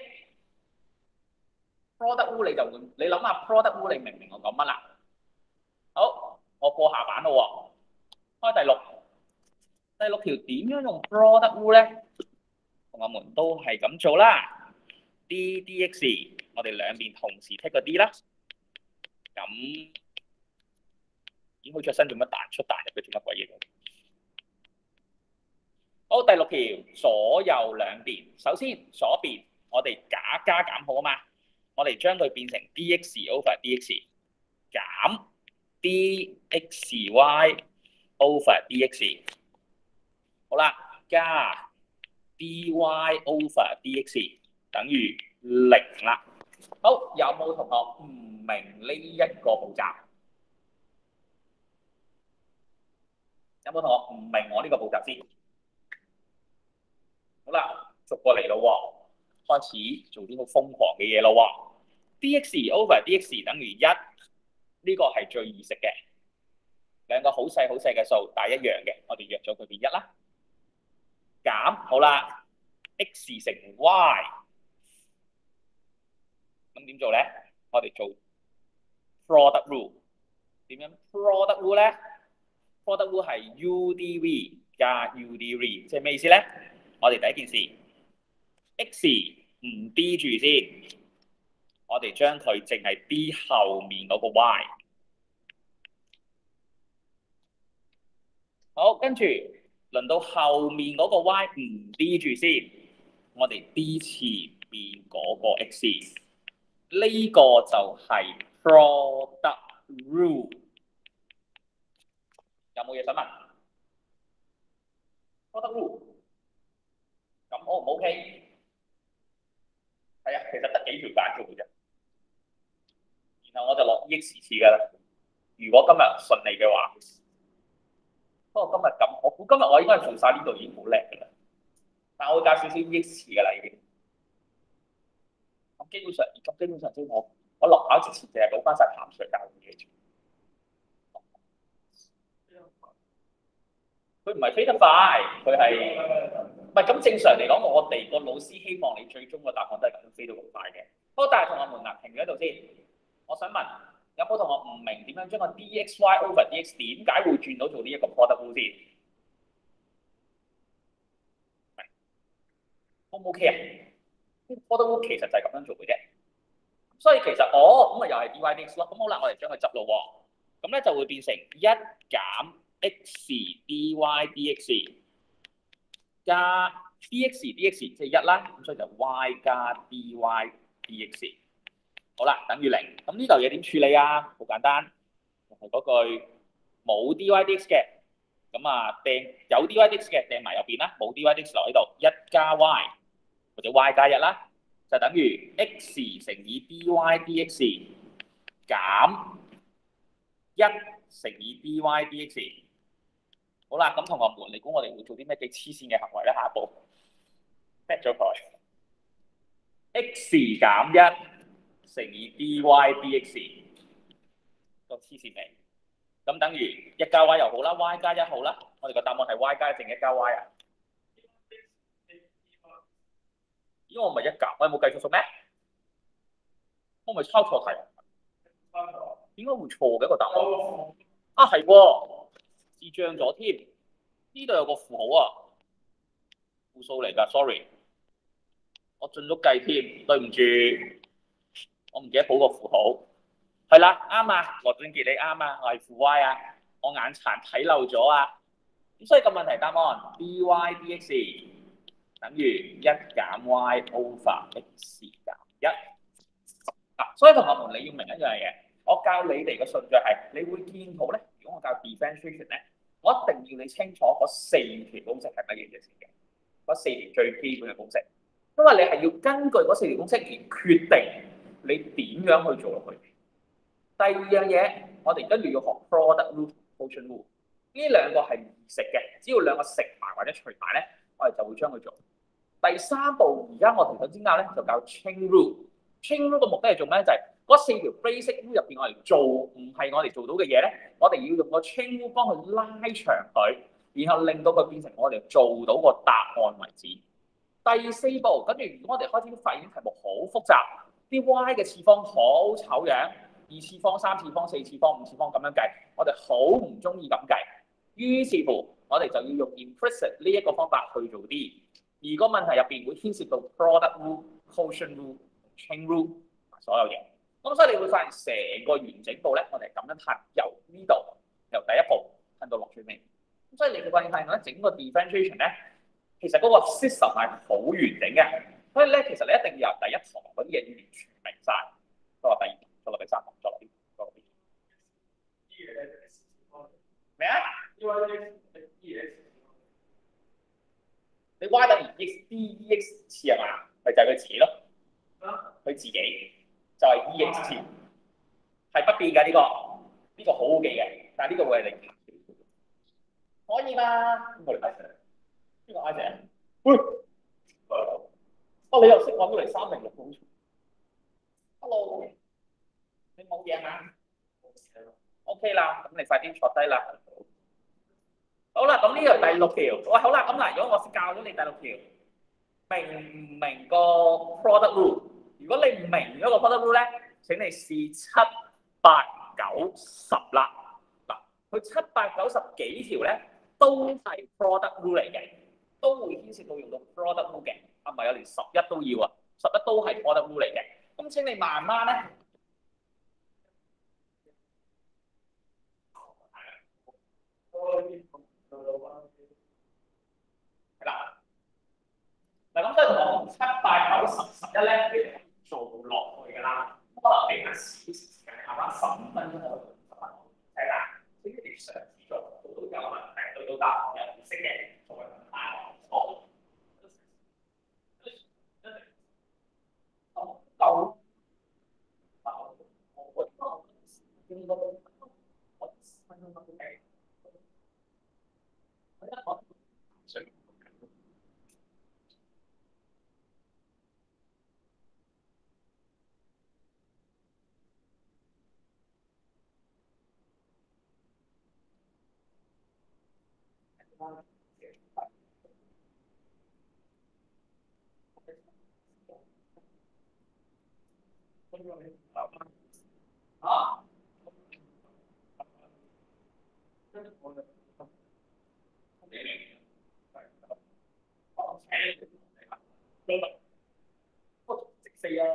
，OK？product rule 你就會，你諗下 product rule 你明唔明我講乜啦？好，我過下版咯喎，開第六。第六條點樣用 product rule 咧？同學們都係咁做啦。d dx 我哋兩邊同時 take 個 d 啦。咁點好出身做乜彈出彈入嘅做乜鬼嘢？好，第六條左右兩邊，首先左邊我哋假加減號啊嘛，我哋將佢變成 dx over dx 減 dxy over dx， 好啦，加 dy over dx 等於零啦。好，有冇同學唔明呢一個步驟？有冇同學唔明我呢個步驟先？好啦，逐個嚟咯喎，開始做啲好瘋狂嘅嘢咯喎。dx over dx 等於一，呢個係最易食嘅，兩個好細好細嘅數，但係一樣嘅，我哋約咗佢變一啦。減好啦 ，x 乘 y， 咁點做咧？我哋做 product rule， 點樣 product rule 咧？ product rule 係 u dv 加 u dv， 即係咩意思咧？我哋第一件事 ，x 唔 d 住先，我我哋將佢淨係 D 後面嗰個 Y。好，跟住輪到後面嗰個 Y 唔 D 住先，我哋 D 前面嗰個 X， 呢個就係 product rule。有冇嘢想問 ？product rule 咁 O 唔 OK？ 係啊，其實得幾條揀做嘅啫。然後我就落 E X 次㗎啦。如果今日順利嘅話，不過今日咁，我估今日我應該做晒呢度已經好叻㗎啦。但係我會教少少 E X 次㗎啦，已經。咁基本上，咁基本上先我我落考之前淨係補翻晒鹹水教嘅嘢。佢唔係飛得快，佢係唔係咁正常嚟講？我哋個老師希望你最終個答案都係咁樣飛到咁快嘅。不過但係同學們嗱，停咗喺度先。我想問，有冇同學唔明點樣將個 D X Y over D X 點解會轉到做呢一個 product rule 先 ？O 唔 OK 啊 ？product rule 其實就係咁樣做嘅啫。所以其實哦，咁啊又係 D Y D X 咯。咁好啦，我哋將佢執咯喎。咁咧就會變成一減 X D Y D X 加 D X D X 即係一啦，咁所以就 Y 加 D Y D X。好啦，等於零。咁呢嚿嘢點處理啊？好簡單，係嗰句冇 D Y D X 嘅，咁啊掟有 D Y D X 嘅掟埋入邊啦，冇 D Y D X 留喺度，一加 Y 或者 Y 加一啦，就等於 X 乘以 D Y D X 減一乘以 D Y D X。好啦，咁同學們，你估我哋會做啲咩幾黐線嘅行為咧？下一步 set 咗佢 X 減一乘以 D Y D X， 個黐線未？咁等於一加 Y 又好啦 ，Y 加一好啦。我哋個答案係 Y 加一定一加 Y 啊？咦，我唔係一減，我有冇計錯數咩？我咪抄錯題？點解會錯嘅個答案？啊係喎，智障咗添。呢度有個負號啊，負數嚟㗎 ，sorry。我盡咗計添，對唔住。我唔記得補個符號，係啦，啱啊，羅俊傑你啱啊，我係負 Y 啊，我眼殘睇漏咗啊，咁所以個問題答案 D Y D X 等於一減 Y over X 減一。嗱，所以同學們你要明一樣嘢，我教你哋嘅順序係，你會見到咧，如果我教 differentiation 咧，我一定要你清楚嗰四條公式係乜嘢嘢先嘅，嗰四條最基本嘅公式，因為你係要根據嗰四條公式而決定。你點樣去做落去？第二樣嘢，我哋跟住要學 product rule、quotient rule， 呢兩個係唔食嘅，只要兩個食埋或者除埋咧，我哋就會將佢做。第三步，而家我哋頭先教咧就教 chain rule。chain rule 嘅目的係做咩？就係、是、嗰四條 basic rule 入邊，我哋做唔係我哋做到嘅嘢咧，我哋要用個 chain rule 幫佢拉長佢，然後令到佢變成我哋做到個答案為止。第四步，跟住如果我哋開始發現題目好複雜。啲 Y 嘅次方好醜樣，二次方、三次方、四次方、五次方咁樣計，我哋好唔中意咁計。於是乎，我哋就要用 implicit 呢一個方法去做啲。而個問題入邊會牽涉到 product rule、quotient rule、chain rule 所有嘢。咁所以你會發現成個完整步咧，我哋咁樣睇，由呢度由第一步睇到落最尾。咁所以你會發現咧，整個 differentiation 咧，其實嗰個 system 係好完整嘅。所以咧，其實你一定要由第一堂嗰啲嘢要完全明晒，再落第二堂，再落第三堂，再落啲，再落啲。咩啊？你 Y 等於 X D E X 次係嘛？咪就係佢自己咯。佢自己就係 E X 次，係不變㗎呢個，呢個好好記嘅。但係呢個會係零。可以嘛？我嚟 I 姐，呢個 I 姐，喂。哦，你又識揾到嚟三零六好處 ？Hello， 你冇嘢嘛 ？OK 啦，咁你快啲坐低啦。好啦，咁呢度第六條，喂，好啦，咁嗱，如果我教咗你第六條，明唔明個 product rule？ 如果你唔明咗個 product rule 咧，請你試七八九十啦。嗱，佢七八九十幾條咧，都係 product rule 嚟嘅，都會牽涉到用到 product rule 嘅。啊，唔係啊，連十一都要啊，十一都係 product rule 嚟嘅。 咁請你慢慢咧。係啦，嗱咁所以同七八九十十一咧，你哋係做落去㗎啦。可能你係少時間，啱啱十五分鐘就十分鐘，係啦。所以你嘗試做到都有問題，對到答案有唔識嘅，做嘅問題好。夠。啊！食四啊！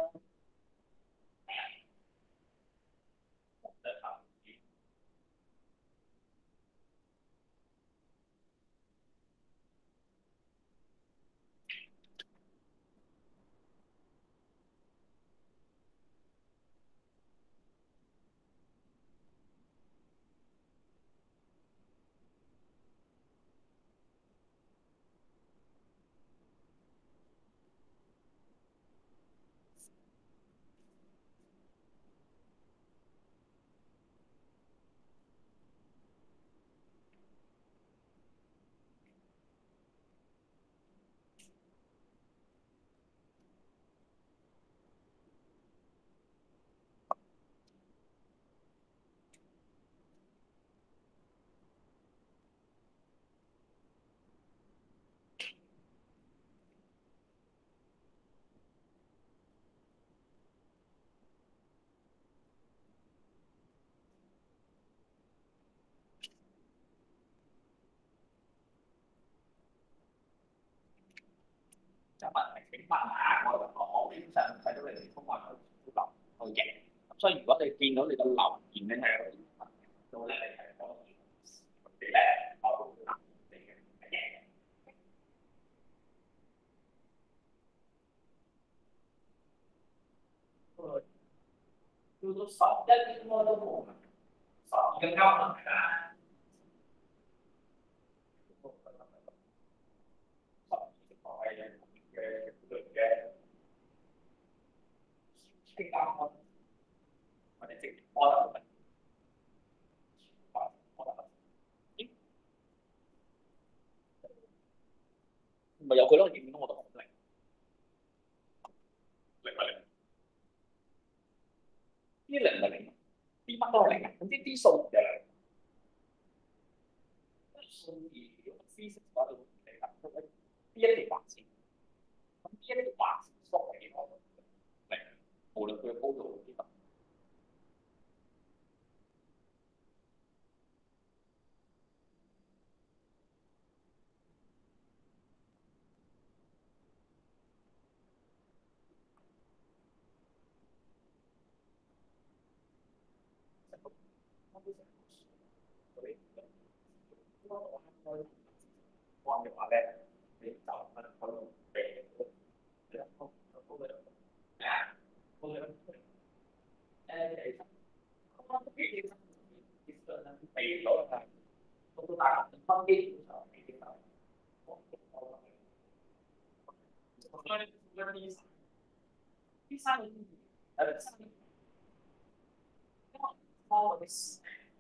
就問題請問下我我基本上睇到你哋通話都留好型，咁所以如果你見到你個留言咧係有啲問題，咁咧你係可以你咧我會答你嘅嘅。到到十一應該都冇問題，十二更加冇問題啦。聽答案，我哋直接開啦。咪有佢咯，影到我度好零，零咪零，啲零咪零，啲乜都係零，總之啲數就係零。數字如果 physics 嘅話就會嚟啦，呢一條白線，咁呢一條白線數係幾多？零，無論佢嘅高度幾多。嘅話咧，你就可能可能俾誒誒，其實避咗啦，到到大學分基本上已經係我我我呢呢呢三個誒三個，因為我哋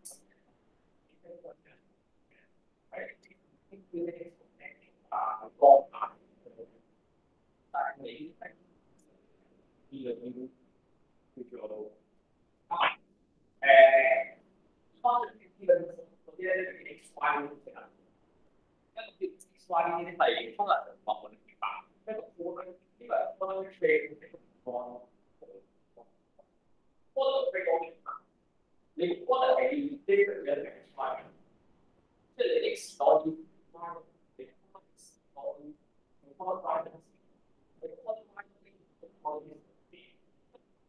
係啊光眼，但係你係呢樣叫做啊誒，方程式呢個嗰啲咧叫 x y 呢啲啊，一個叫 x y 呢啲係通常學我哋明白，一個 four 呢個係 four trade 嘅方。four trade 我明白，你 four 係呢個嘅 x y，即係你 x 多啲 y，你 x 多啲，你 four y 你 four y 你 four y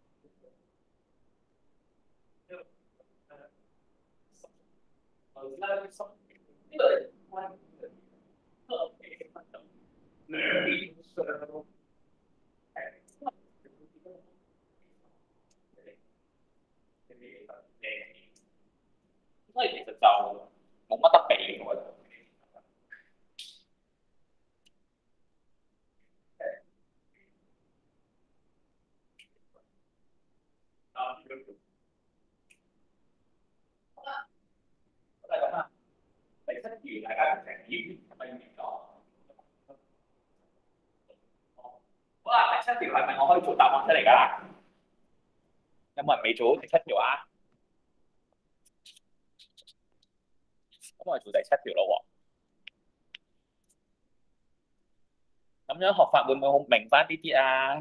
呢個係兩邊上誒，所以其實就冇乜得比嘅喎。第七條大家成點係咪明咗？好啦，第七條係咪我可以做答案出嚟㗎啦？有冇人未做好第七條啊？咁我哋做第七條咯喎。咁樣學法會唔會好明翻啲啲啊？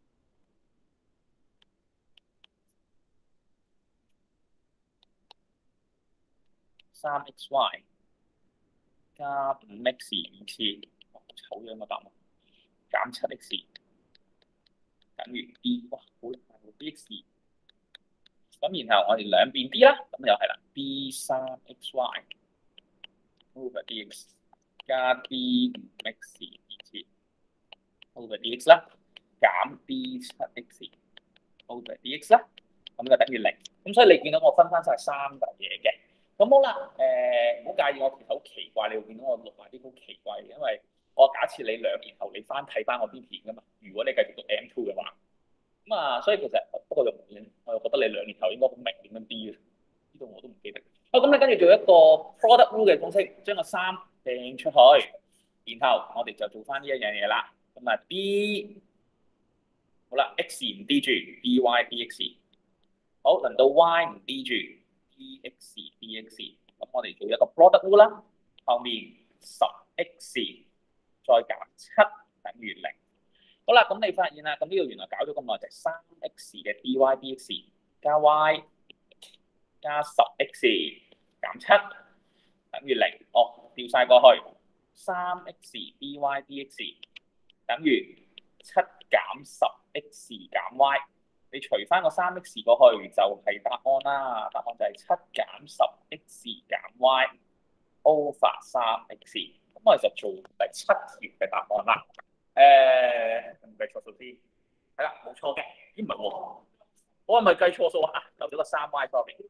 三 x y 加五 x 五次，醜樣嘅答案。減七 x 等於 b， 哇，好大喎 b x。咁然後我哋兩邊 b 啦，咁又係啦 ，b 三 x y over dx 加 b 五 x 二次 over dx 啦，減 b 七 x over dx 啦，咁就等於零。咁所以你見到我分翻晒三嚿嘢嘅。咁好啦，誒唔好介意我其實好奇怪，你會見到我錄埋啲好奇怪嘅，因為我假設你兩年後你翻睇翻我邊片噶嘛，如果你繼續讀 M 二嘅話，咁啊，所以其實不過就我又覺得你兩年後應該好明點樣 B 嘅，呢度我都唔記得。好，咁你跟住做一個 product rule 嘅公式，將個三掟出去，然後我哋就做翻呢一樣嘢啦。咁啊 B 好啦 ，x 唔 D 住 ，dy dx。好，輪到 y 唔 D 住 ，dx dx。咁我哋做一個 product rule 啦，後面十 x 再減七等於零。好啦，咁你發現啦，咁呢度原來搞咗咁耐就係三 x 嘅 dy dx 加 y 加十 x 減七等於零。哦，調晒過去，三 x dy dx 等於七減十 x 減 y。你除翻個三 x 過去就係答案啦，答案就係七減十 x 減 y over 三 x。咁我哋就做第七條嘅答案啦。誒，唔計錯數先，係啦，冇錯嘅。咦，唔係喎，我係咪計錯數啊？留咗個三 y 方面。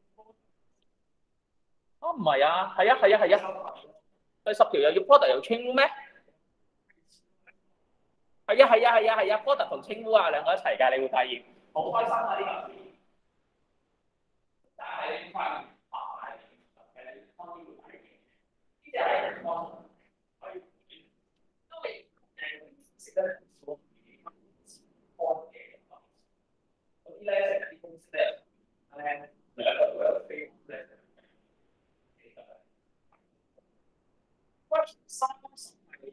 哦，唔係啊，係啊，係啊，係啊。第十條又要 product 又稱咩？係啊，係啊，係啊，係啊 ，product 同稱啊兩個一齊㗎，你會發現好開心啊呢個。但係你發現啊，係誒，當然會睇嘅。呢隻係我可以，因為誒識得。嗰啲咧成啲公司咧，咧兩個都有飛咧。喂，三十係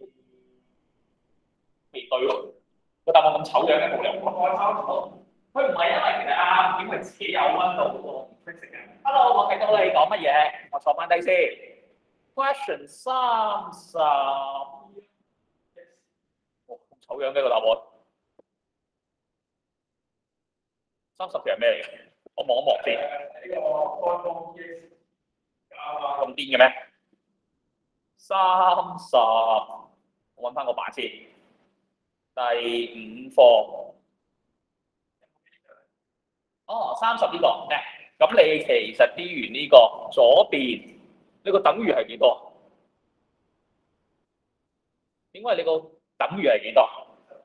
未對喎，個答案咁醜樣嘅冇理由我開抄錯。佢唔係因為其實啱點係自己有溫度喎，唔識食嘅。Hello，我睇到你講乜嘢？我坐翻低先。Question 三十，哦咁醜樣嘅個答案。三十條係咩嚟嘅？我望一望先。呢個開放 yes 咁癲嘅咩？三十，我揾翻個版先。第五課。哦，三十呢個嘅，咁你其實啲完呢個左邊呢個等於係幾多？點解你個等於係幾多？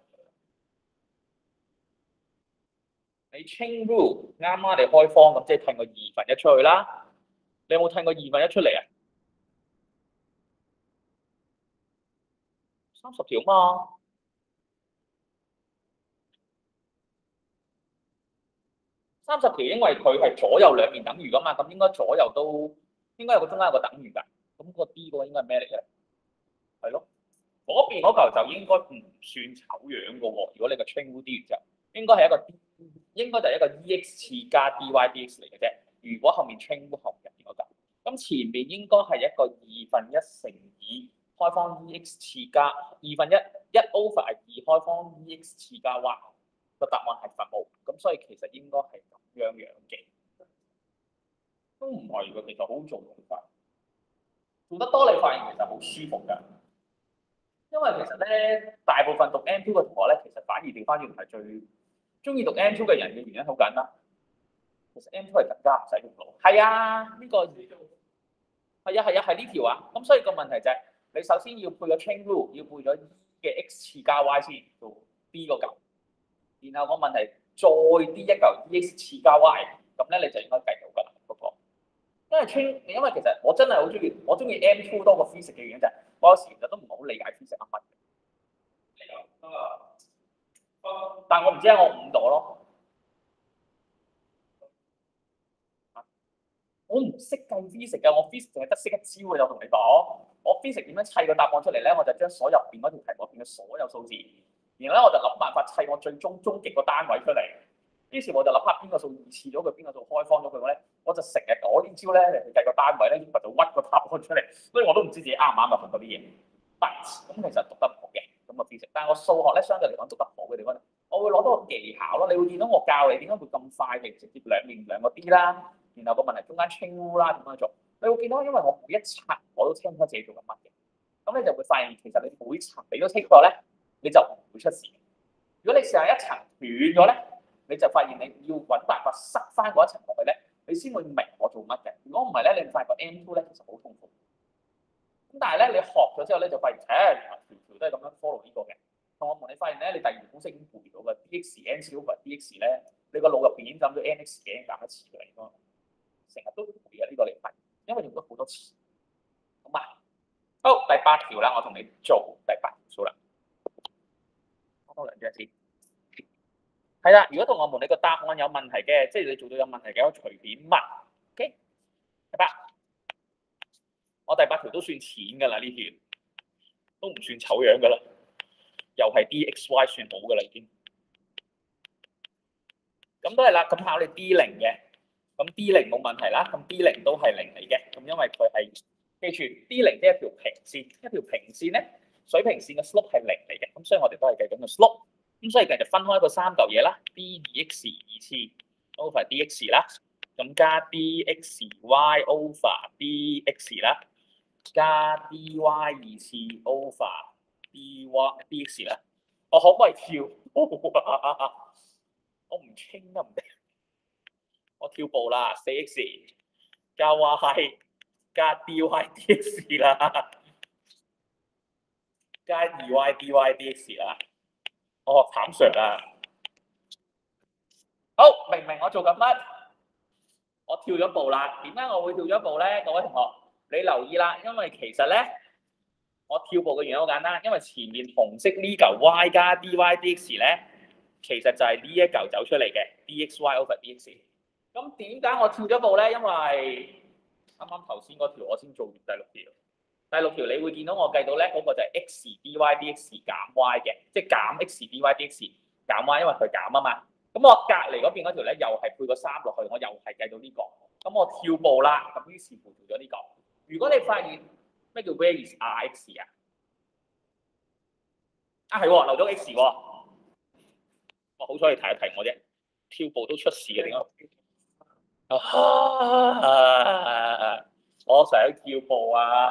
你 chain rule 啱啱你開方咁，即係褪個二分一出去啦。你有冇褪個二分一出嚟啊？三十條嘛。三十條，因為佢係左右兩面等於噶嘛，咁應該左右都應該有個中間有個等於㗎。咁個 D 嗰個應該係咩嚟嘅？係咯，嗰邊嗰嚿就應該唔算醜樣嘅喎。如果你個 chain rule D 就應該係一個 D， 應該就係一個 E X 次加 D Y D X 嚟嘅啫。如果後面 chain rule 後面嗰嚿，咁前面應該係一個二分一乘以開方 E X 次加二分一一 over 二開方 E X 次加 Y。個答案係分母，咁所以其實應該係咁樣樣嘅，都唔係㗎，其實好重要法。 做得多你發現其實好舒服㗎。因為其實咧，大部分讀 M two 嘅同學咧，其實反而調翻轉係最中意讀 M two 嘅人嘅原因好簡單。其實 M two 係更加唔使用腦。係啊，呢、這個係啊係啊係呢條啊。咁所以個問題就係、是、你首先要配個 chain rule， 要背咗 E 嘅 x 次加 y 先做 B 個嚿，然後個問題再 D 一嚿 E x 次加 y， 咁咧你就應該計到㗎啦嗰個。因為 chain， 因為其實我真係好中意，我中意 M two 多過 physics 嘅原因就係、是、我有時其實都唔係好理解 physics 乜嘅。但我唔知係我誤墮咯。我唔識計 physics 嘅，我 physics 淨係得識一招嘅，我同你講。我 physics 點樣砌個答案出嚟咧？我就將所入邊嗰條題目入邊嘅所有數字，然後咧我就諗辦法砌我最終終極個單位出嚟。於是我就諗下邊個數二次咗佢，邊個數開方咗佢咧，我就成日攞呢招咧嚟去計個單位咧，然後就屈個答案出嚟。所以我都唔知自己啱唔啱入嗰啲嘢。但咁其實讀得唔好嘅，咁個 physics。但係我數學咧相對嚟講讀得好嘅地方，我會攞到個技巧咯。你會見到我教你點解會咁快地直接兩面兩個 D 啦。然後個問題中間 chain rule 啦點樣做？你會見到，因為我每一層我都清楚自己做緊乜嘅，咁你就會發現其實你每層你都清楚咧，你就唔會出事。如果你試下一層斷咗咧，你就發現你要揾辦法塞翻嗰一層落去咧，你先會明我做乜嘅。如果唔係咧，你發現個 M two 咧其實好痛苦。咁但係咧，你學咗之後咧就發現，誒原來條條都係咁樣 follow 呢個嘅。同我問你發現咧，你第二條公式已經背到嘅 dx n 次 over dx 咧，你個腦入邊已經諗咗 nx 嘅減一次嘅嚟㗎。成日都會嘅呢個嚟題，因為用咗好多次。好嘛？好，第八條啦，我同你做第八條數啦。講多兩張先。係啦，如果同學們你個答案有問題嘅，即係你做到有問題嘅，可以隨便問。OK，第八，我第八條都算淺㗎啦，呢條都唔算醜樣㗎啦，又係 D X Y 算好㗎啦已經。咁都係啦，咁考你 D 零嘅。咁 D 零冇問題啦，咁 D 零都係零嚟嘅，咁因為佢係記住 D 零即係一條平線，一條平線咧，水平線嘅 slope 係零嚟嘅，咁所以我哋都係計緊個 slope，咁所以繼續分開個三嚿嘢啦 ，D 二 x 二次 over dx 啦，咁加 dxy over dx 啦，加 dy 二次 over dy dx 啦，我可唔可以跳？我唔傾得唔得？我跳步啦，四 x 加 y 加 dy dx 啦，加二 y dy dx 啦，我學淡 Sir 啦。好，明唔明我做緊乜？我跳咗步啦。點解我會跳咗步咧？各位同學，你留意啦，因為其實咧，我跳步嘅原因好簡單，因為前面紅色呢嚿 y 加 dy dx 咧，其實就係呢一嚿走出嚟嘅 dxy over dx。咁點解我跳咗步咧？因為啱啱頭先嗰條我先做完第六條，第六條你會見到我計到咧嗰、那個就係 x dy dx 減 y 嘅，即係減 x dy dx 減 y， 因為佢減啊嘛。咁我隔離嗰邊嗰條咧又係配個三落去，我又係計到呢、這個。咁我跳步啦，咁於是乎做咗呢、這個。如果你發現咩叫 where is rx 啊？啊係喎，漏咗 x 喎。我好彩你提一提我啫，跳步都出事嘅點解？啊！我想跳步啊！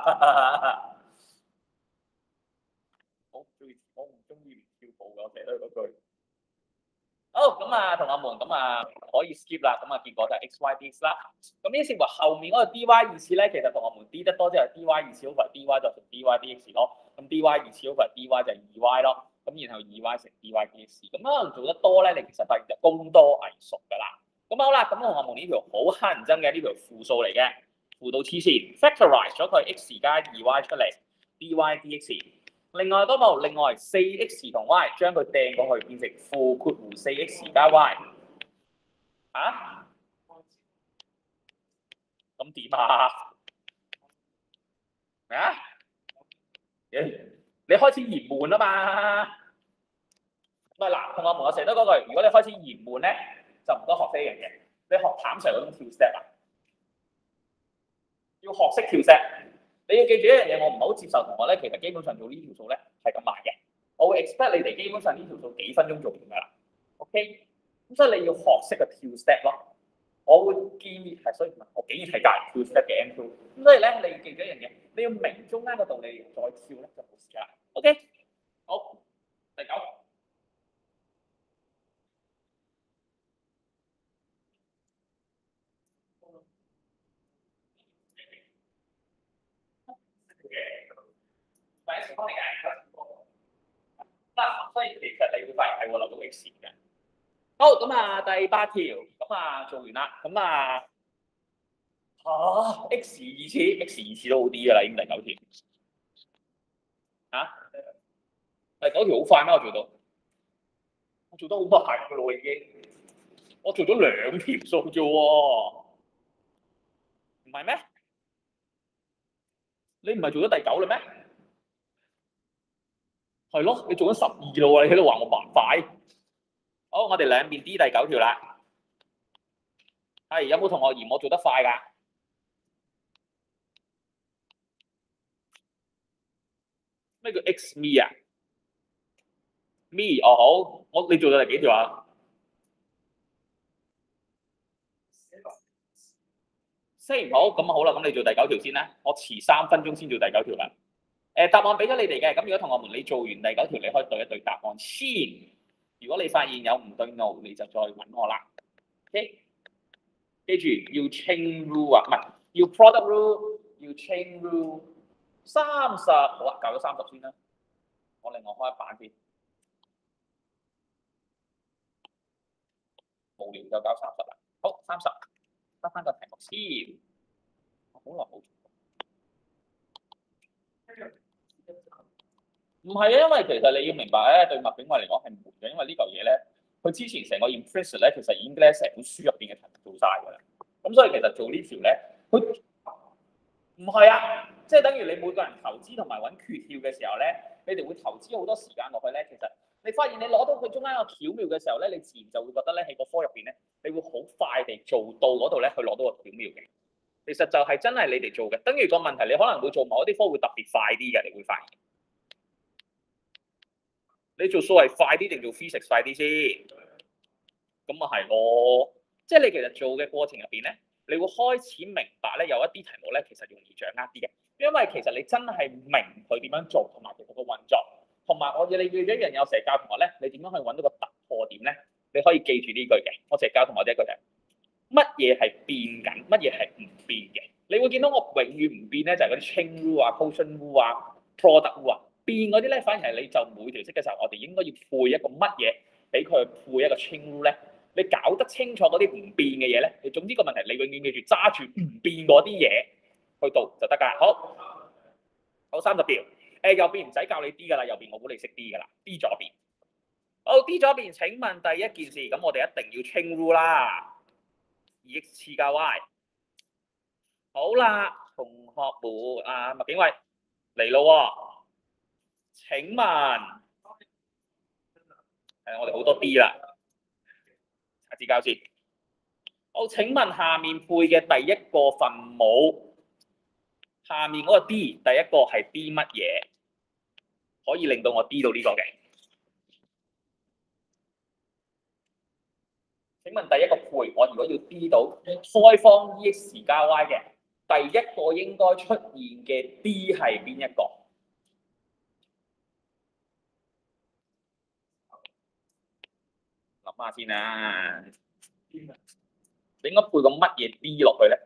我唔中意，我唔中意跳步嘅，我成日都係嗰句。好，咁啊，同學們，咁啊可以 skip 啦。咁啊，結果就係 x y dx 啦。咁呢次話後面嗰個 dy 二次咧，其實同學們 d 得多，即係 dy 二次 over dy 就乘 dy dx 咯。咁 dy 二次 over dy 就係二 y 咯。咁然後二 y 乘 dy dx。咁可能做得多咧，你其實發現就功多藝熟㗎啦。咁好啦，咁同學們呢條好乞人憎嘅呢條負數嚟嘅，負到黐線 ，factorize 咗佢 x 加二 y 出嚟 ，dy dx。另外嗰個另外四 x 同 y 將佢掟過去變成負括弧四 x 加 y。啊？咁點啊？啊？你開始嫌悶啊嘛？唔係嗱，同學們我成日都嗰句，如果你開始嫌悶咧，就唔多學呢樣嘢。你學淡 Sir 嗰種跳 step 啊，要學識跳 step。你要記住一樣嘢，我唔係好接受同學咧，其實基本上做呢條數咧係咁慢嘅。我會 expect 你哋基本上呢條數幾分鐘做完㗎啦。OK，咁所以你要學識個跳 step 咯。 我會建議係，所以我竟然係教 two step 嘅 M two。咁所以咧，你記住一樣嘢，你要明中間個道理，再跳咧就冇事㗎啦。OK，好，第九。第一次幫你解嗱，所以其實你會發現係會留到 X 嘅。好，咁啊，第八條，咁啊做完啦，咁啊嚇、啊、X 二次 ，X 二次都好啲㗎啦，已經第九條。嚇、啊？第九條好快咩？我做到，我做得好快㗎咯，已經。我做咗兩條數啫喎，唔係咩？你唔係做咗第九啦咩？係咯，你做咗十二咯喎，你喺度話我麻快。好，我哋兩邊 D 第九條啦。係，有冇同學嫌我做得快㗎？咩叫 X me 啊 ？me 哦好，我你做到第幾條啊？四好，咁啊好啦，咁你做第九條先啦。我遲三分鐘先做第九條啦。誒，答案俾咗你哋嘅，咁如果同學們你做完第九條，你可以對一對答案先。如果你發現有唔對路，你就再揾我啦。OK， 記住要 chain rule 啊，唔係要 product rule， 要 chain rule。三十好啊，教咗三十先啦。我另外開一版先，無聊就教三十啦。好，三十得翻個題目先。好耐冇。唔係啊，因為其實你要明白咧，對麥炳偉嚟講係悶嘅，因為呢嚿嘢咧，佢之前成個 impressor 咧，其實已經咧成本書入邊嘅題目做晒㗎啦。咁所以其實做呢條咧，佢唔係啊，即係等於你每個人投資同埋揾訣竅嘅時候咧，你哋會投資好多時間落去咧。其實你發現你攞到佢中間個巧妙嘅時候咧，你自然就會覺得咧喺個科入邊咧，你會好快地做到嗰度咧去攞到個巧妙嘅。其實就係真係你哋做嘅，等於個問題，你可能會做某一啲科會特別快啲嘅，你會發現。你做數係快啲定做 physics 快啲先？咁啊係咯，即係你其實做嘅過程入邊咧，你會開始明白咧有一啲題目咧其實容易掌握啲嘅，因為其實你真係明佢點樣做同埋其實個運作，同埋我哋你記住一樣嘢，我成日教同學咧，你點樣去揾到個突破點咧？你可以記住呢句嘅，我成日教同學呢一句嘅，乜嘢係變緊，乜嘢係唔變嘅？你會見到我永遠唔變咧，就係嗰啲 chain rule 啊、quotient rule 啊、product rule 啊。變嗰啲咧，反而係你就每條式嘅時候，我哋應該要配一個乜嘢俾佢配一個 chain rule 咧？你搞得清楚嗰啲唔變嘅嘢咧，你總之個問題，你永遠記住揸住唔變嗰啲嘢去讀就得㗎。好，好三十條。誒右邊唔使教你 D 㗎啦，右邊我估你識 D 㗎啦 ，D 左邊。好 ，D 左邊。請問第一件事，咁我哋一定要 chain rule 啦。二 x 次加 y。好啦，同學們啊，麥景偉嚟咯喎。請問係我哋好多 D 啦，下次教先。好，請問下面配嘅第一個分母，下面嗰個 D 第一個係 D 乜嘢？可以令到我 D 到呢個嘅？請問第一個配，我如果要 D 到開方 E X 加 Y 嘅，第一個應該出現嘅 D 係邊一個？諗下先啊！你應該配個乜嘢 D 落去咧？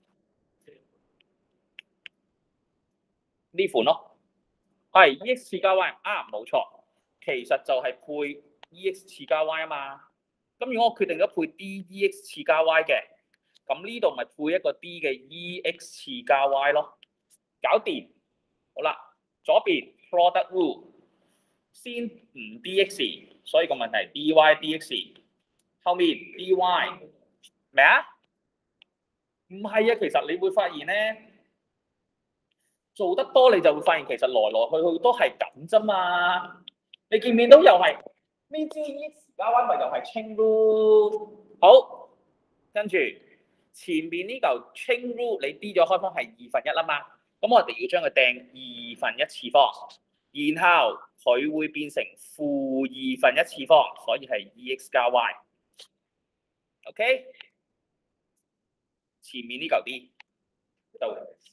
呢款咯，係 E X 次加 Y 啱，冇錯，其實就係配 E X 次加 Y 啊嘛。咁如果我決定咗配 D E X 次加 Y 嘅，咁呢度咪配一個 D 嘅 E X 次加 Y 咯，搞掂。好啦，左邊 product rule 先唔 D X， 所以個問題 D Y D X， 後面 D Y 咩啊？唔係啊，其實你會發現咧。做得多你就會發現其實來來去去都係咁啫嘛。你見唔見到又係呢支 X 加 Y 咪又係 chain rule？ 好，跟住前面呢嚿 chain rule 你 D 咗開方係二分一啦嘛，咁我哋要將佢掟二分一次方，然後佢會變成負二分一次方，所以係 E X 加 Y。OK， 前面呢嚿 D 就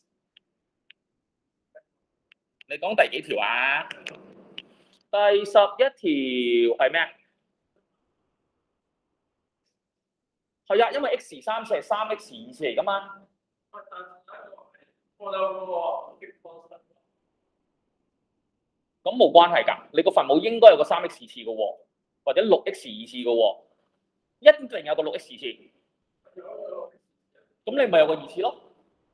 你講第幾條啊？第十一條係咩啊？係啊，因為 x 三次係三 x 二次嚟㗎嘛。咁冇關係㗎，你個分母應該有個三 x 次嘅喎，或者六 x 二次嘅喎，一定有個六 x 次。咁你咪有個二次咯。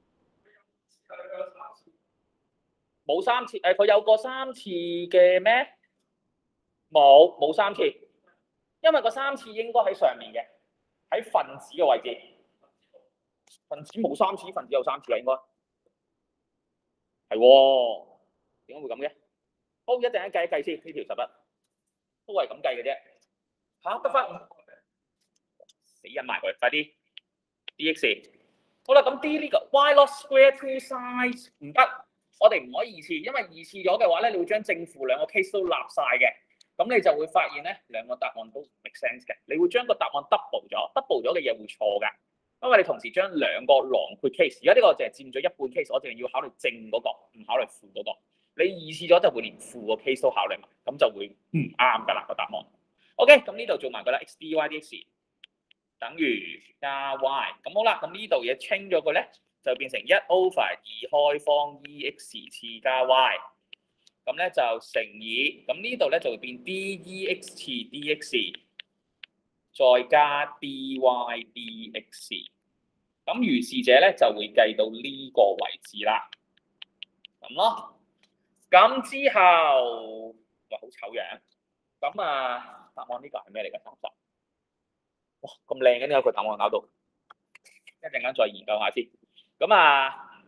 冇三次，誒佢有個三次嘅咩？冇冇三次，因為個三次應該喺上面嘅，喺分子嘅位置。分子冇三次，分子有三次啊，應該係喎。點解會咁嘅？好，一陣間計一計先，呢條十一都係咁計嘅啫。嚇，得翻五，死忍埋佢，快啲 dx。好啦，咁 d 呢個 y log square two sides 唔得，我哋唔可以二次，因為二次咗嘅話咧，你會將正負兩個 case 都立晒嘅，咁你就會發現咧兩個答案都唔 make sense 嘅，你會將個答案 double 咗 ，double 咗嘅嘢會錯㗎，因為你同時將兩個囊括 case，而家呢個淨係佔咗一半 case，我淨係要考慮正嗰個，唔考慮負嗰個。你二次咗就會連負個 case 都考慮埋，咁就會唔啱㗎啦個答案。OK， 咁呢度做埋佢啦 ，x dy dx 等於加 y， 咁好啦，咁呢度嘢 change 咗佢咧，就變成一 over 二開方 e x 次加 y， 咁咧就乘以，咁呢度咧就會變 dex 次 dx 再加 dy dx， 咁如是者咧就會計到呢個位置啦，咁咯。咁之後，哇好醜樣，咁啊答案呢個係咩嚟㗎？三十，哇咁靚嘅呢個答案搞到，一陣間再研究下先。咁啊，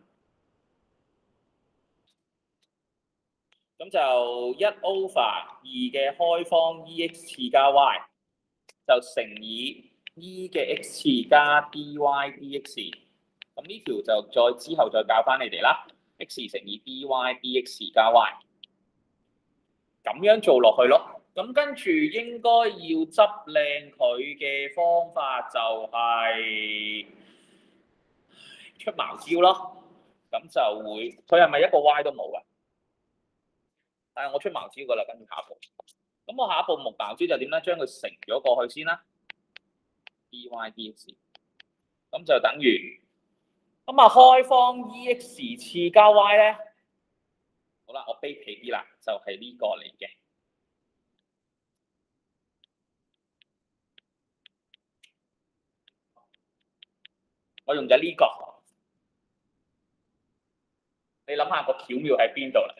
咁就一 over 二嘅開方 e x 次加 y， 就乘以 e 嘅 x 次加 dy dx， 咁呢條就再之後再教翻你哋啦。x 乘以 dy dx 加 y， 咁樣做落去咯。咁跟住應該要執靚佢嘅方法就係出茅招咯。咁就會，佢係咪一個 y 都冇㗎？但係我出茅招㗎啦，跟住下一步。咁我下一步木茅招就點咧？將佢乘咗過去先啦。dy dx， 咁就等於。咁啊，開方 ex 次加 y 咧，好啦，我卑鄙啲啦，就係、是、呢個嚟嘅。我用咗呢、這個，你諗下個巧妙喺邊度嚟？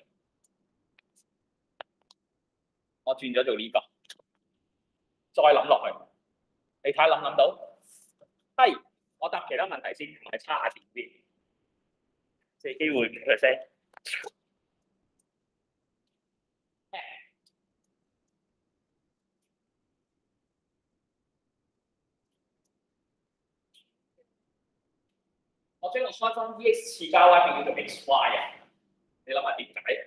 我轉咗做呢、這個，再諗落去，你睇諗唔諗到？係，我答其他問題先，同你差下電啲，借機會佢聲。我將個開方 ex 次加 y 變叫做 xy 啊，你諗下點解？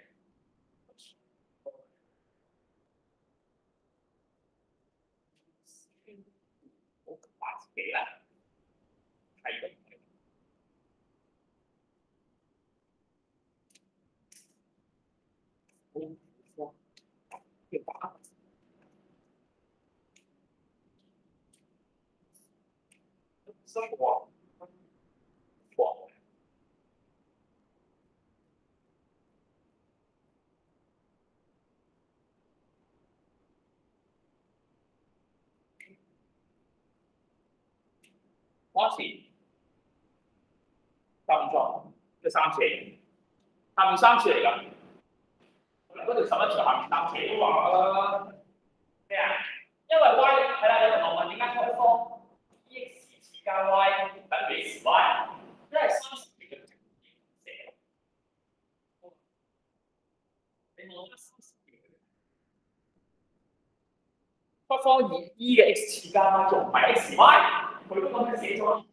好話自己啦，係咁。要打。生活。多次，答唔錯，即三次，下面三次嚟㗎。嗰條十一條下面三次都話啦。咩啊？因為 y 係啦，有同學問點解開方 ex 次加 y 等於 xy， 因為三十條嘅直線。你冇得三十條。開方以 e 嘅 x 次加 y 仲唔係 xy？ 佢都咁樣寫咗。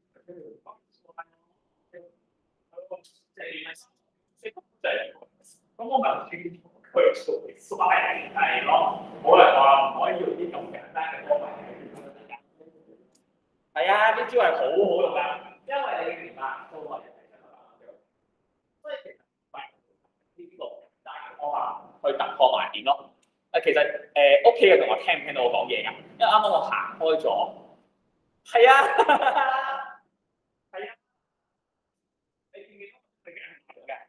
咁我問佢佢做 xy 係咯，冇人話唔可以用啲咁簡單嘅方法。係啊，呢招係好好用㗎。 因為你明白數學人係真係所以其實唔係呢個大方法去突破埋點咯。誒其實誒屋企嘅同學聽唔聽到我講嘢㗎？因為啱啱我行開咗。係啊，係啊，你見唔見到你嘅眼球嘅？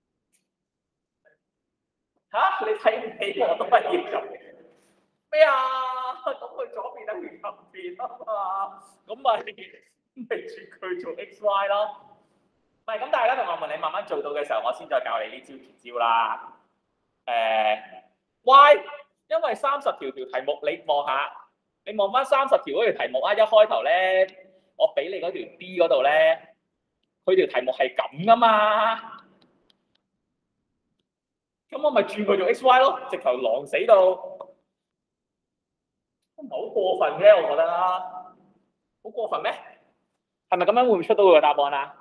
嚇！你睇唔起我都不要咁咩啊？咁佢左邊等於右邊啊嘛，咁咪咪轉佢做 X Y 咯。唔係咁，大家同學們，你慢慢做到嘅時候，我先再教你呢招絕招啦。誒、呃、Y， 因為三十條條題目，你望下，你望翻三十條嗰條題目啊，一開頭咧，我俾你嗰條 D 嗰度咧，佢條題目係咁噶嘛。咁我咪轉佢做 X Y 咯，直頭狼死到，都唔係好過分嘅，我覺得。好過分咩？係咪咁樣會唔會出到佢個答案啊？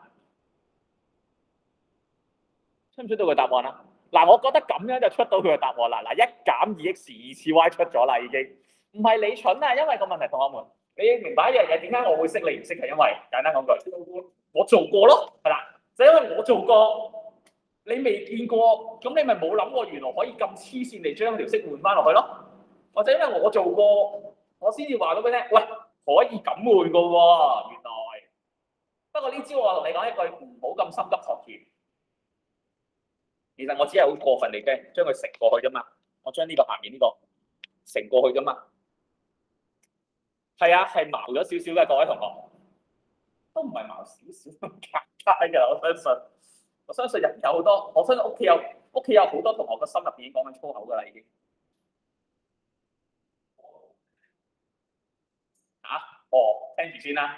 出唔出到個答案啊？嗱，我覺得咁樣就出到佢個答案啦。嗱，一減二 x 二次 y 出咗啦，已經。唔係你蠢啊，因為個問題同學們，你明白一樣嘢，點解我會識你唔識係因為簡單講句，我做過咯，係啦，就因為我做過，你未見過，咁你咪冇諗過原來可以咁黐線地將條式換翻落去咯。或者因為我做過，我先至話到俾你聽，喂，可以咁換噶喎，原來。不過呢招我同你講一句，唔好咁心急學住。其實我只係好過分地嘅，將佢乘過去啫嘛。我將呢個下面呢個乘過去啫嘛。係啊，係矛咗少少嘅，各位同學，都唔係矛少少咁簡單嘅。我相信，我相信人有好多，我相信屋企有屋企有好多同學個心入邊已經講緊粗口㗎啦，已經。嚇、啊？哦，聽住先啦。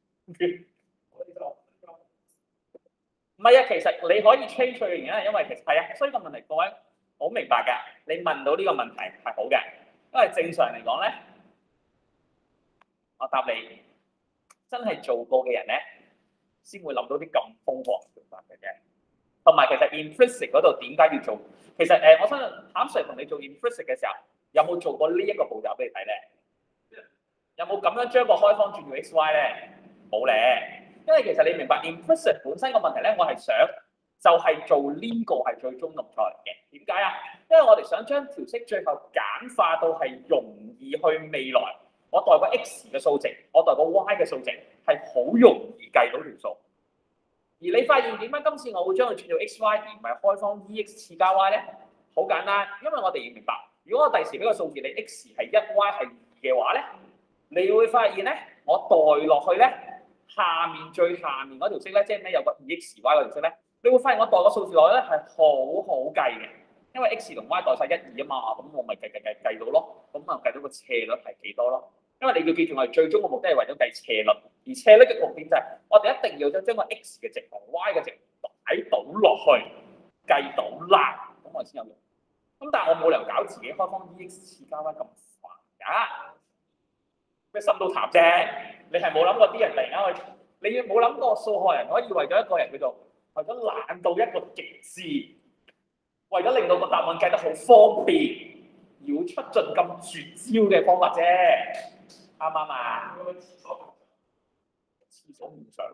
唔係啊，其實你可以 change 佢嘅原因係因為其實係啊，所以個問題各位好明白嘅。你問到呢個問題係好嘅，因為正常嚟講咧，我答你真係做過嘅人咧，先會諗到啲咁瘋狂嘅做法嘅啫。同埋其實 implicit 嗰度點解要做？其實誒、呃，我相信譚 Sir 同你做 implicit 嘅時候，有冇做過呢一個步驟俾你睇咧？有冇咁樣將個開方轉做 X Y 咧？冇咧。因為其實你明白 implicit 本身個問題咧，我係想就係做呢個係最終動作嚟嘅。點解啊？因為我哋想將條式最後簡化到係容易去未來，我代個 x 嘅數值，我代個 y 嘅數值係好容易計到條數。而你發現點解今次我會將佢轉做 x y 而唔係開方 e x 次加 y 咧？好簡單，因為我哋要明白，如果我第時俾個數字你 x 係一 y 係二嘅話咧，你會發現咧，我代落去咧。下面最下面嗰條式咧，即係咩有個二 x y 嗰條式咧，你會發現我代個數字落去咧係好好計嘅，因為 x 同 y 代晒一二啊嘛，咁我咪計計計計到咯，咁啊計到個斜率係幾多咯？因為你要記住，我哋最終嘅目的係為咗計斜率，而斜率嘅重點就係我哋一定要將將個 x 嘅值同 y 嘅值擺到落去計到啦，咁我先有用。咁但係我冇理由搞自己開方 e x 次加 y 咁煩㗎。咩心都淡啫！你係冇諗過啲人突然間去，你冇諗過數學人可以為咗一個人叫做為咗懶到一個極致，為咗令到個答案計得好方便，而會出盡咁絕招嘅方法啫，啱唔啱啊？廁所唔上，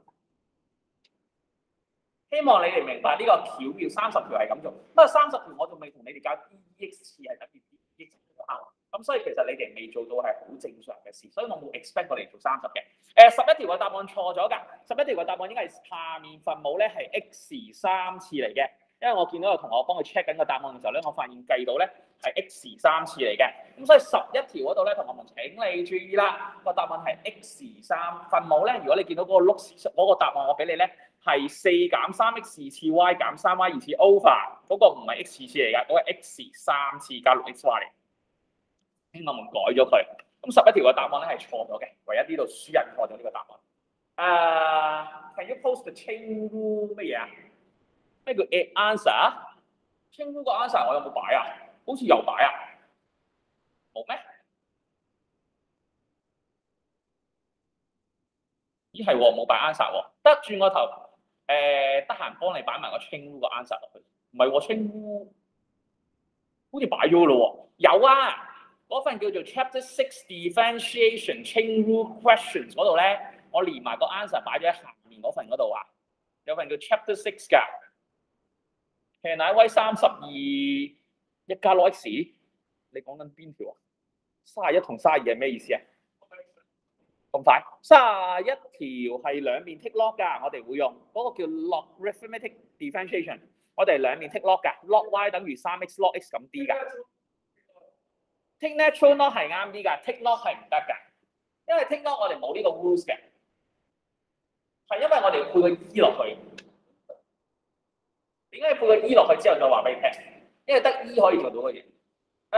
希望你哋明白呢個巧妙三十條係咁做。不過三十條我仲未同你哋教 D X 次係等於 D X 啱。咁所以其實你哋未做到係好正常嘅事，所以我冇 expect 我哋做三十嘅。誒十一條嘅答案錯咗㗎，十一條嘅答案應該係下面分母咧係 x 三次嚟嘅，因為我見到有同學幫佢 check 緊個答案嘅時候咧，我發現計到咧係 x 三次嚟嘅。咁所以十一條嗰度咧，同學們請你注意啦，個答案係 x 三分母咧。如果你見到嗰個碌嗰個答案，我俾你咧係四減三 x 次 y 減三 y 二次 over 嗰個唔係 x 次嚟㗎，嗰個 x 三次加六 x y 嚟。希望我們改咗佢，咁十一條嘅答案咧係錯咗嘅，唯一呢度輸入錯咗呢個答案。誒、uh, ，can you post the chain rule 乜嘢啊？咩叫 a answer？chain rule 個 answer 我有冇擺啊？好似有擺啊，冇咩？咦係喎，冇擺 answer 喎，得轉個頭，誒、呃，得閒幫你擺埋個 chain rule 個 answer 落去。唔係喎 chain rule 好似擺咗咯喎，有啊。嗰份叫做 Chapter Six Differentiation Chain Rule Questions 嗰度咧，我連埋個 answer 擺咗喺下面嗰份嗰度啊，有份叫 Chapter Six 㗎。騎奶威三十二一加 log x， 你講緊邊條啊？三十一同三十二係咩意思啊？咁快？三十一條係兩面 take log 㗎，我哋會用嗰、那個叫 logarithmic differentiation， 我哋兩面 take log 㗎 ，log y 等於三 x log x 咁 d 㗎。take natural log 係啱啲㗎 ，take log 係唔得㗎，因為 take log 我哋冇呢個 rules 嘅，係因為我哋配個 e 落去。點解要配個 e 落去之後再話俾你聽？因為得 e 可以做到嘅嘢。誒、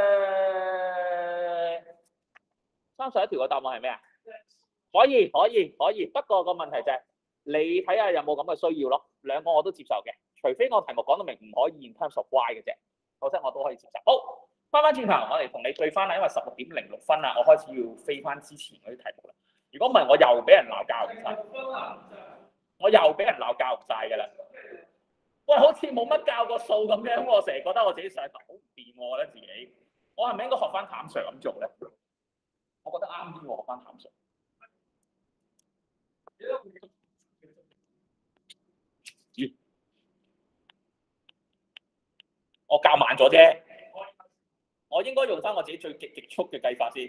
呃，三十一條嘅答案係咩啊？可以可以可以，不過個問題就係、是、你睇下有冇咁嘅需要咯。兩個我都接受嘅，除非我題目講到明唔可以 in terms of y 嘅啫，否則我都可以接受。好，翻返轉頭，我哋同你對翻啦，因為十六點零六分啦，我開始要飛翻之前嗰啲題目啦。如果唔係，我又俾人鬧教唔晒，我又俾人鬧教唔晒㗎啦。喂，好似冇乜教過數咁樣，我成日覺得我自己上堂好唔掂，我覺得自己，我係咪應該學翻譚 Sir 咁做咧？我覺得啱啲喎，學翻譚 Sir。咦？我教慢咗啫，我應該用翻我自己最極極速嘅計法先。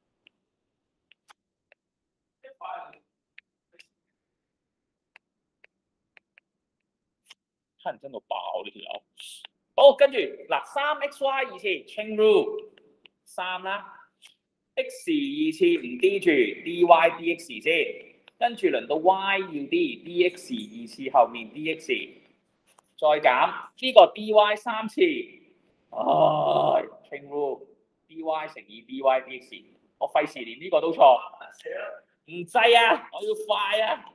乞人憎到爆呢條友。好，跟住嗱，三 x y 二次 chain rule 三啦 ，x 二次唔 d 住 dy dx 先，跟住輪到 y 要 d，dx 二次後面 dx， 再減呢、這個 dy 三次，唉 chain rule dy 乘以 dy dx， 我費事連呢個都錯，唔制啊，我要快啊，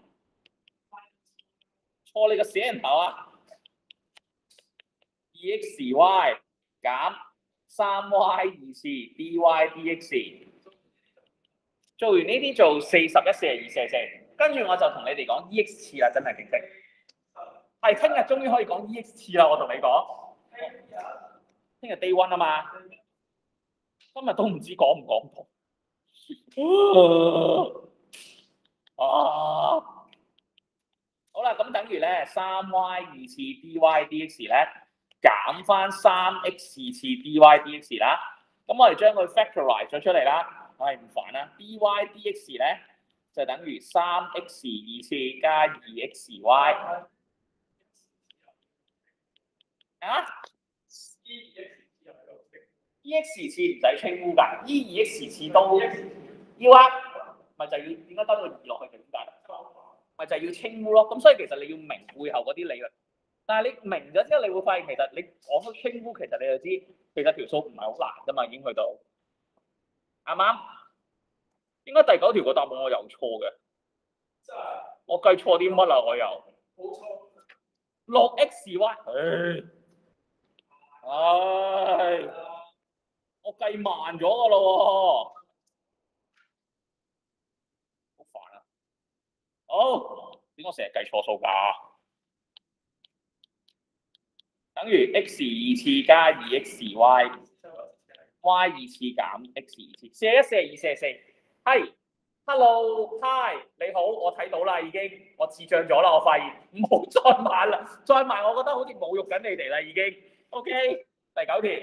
錯你個死人頭啊！dxy 減三 y 二次 dy dx， 做完呢啲做四十一、四十二、四十四，跟住我就同你哋講 E X 次啦，真係勁識。係聽日終於可以講 E X 次啦，我同你講。聽日 day one 啊嘛，今日都唔知講唔講到。啊！好啦，咁等於咧三 y 二次 dy dx 咧。減翻三 x 二次 dy dx 啦，咁我哋將佢 factorize 咗出嚟啦，唉唔煩啦 ，dy dx 咧就等於三 x 二次加二 xy 啊 ，e x 次唔使稱污㗎 ，e 二 x 次都要啊，咪就要點解得個二落去嘅點解？咪就係要稱污咯，咁所以其實你要明背後嗰啲理論。但係你明咗之後，你會發現其實你講到稱污，其實你就知其實條數唔係好難㗎嘛，已經去到啱唔啱？應該第九條個答案我又錯嘅，我計錯啲乜啦？我又冇錯，六 x y， 唉，唉，我計慢咗㗎咯喎，好煩啊！好，點解成日計錯數㗎？等於 x 二次加二 xy，y 二次減 x 二次，四十一、四十二、四十四，係 ，hello，hi， 你好，我睇到啦，已經，我智障咗啦，我發現，唔好再慢啦，再慢我覺得好似侮辱緊你哋啦，已經 ，OK， 第九條，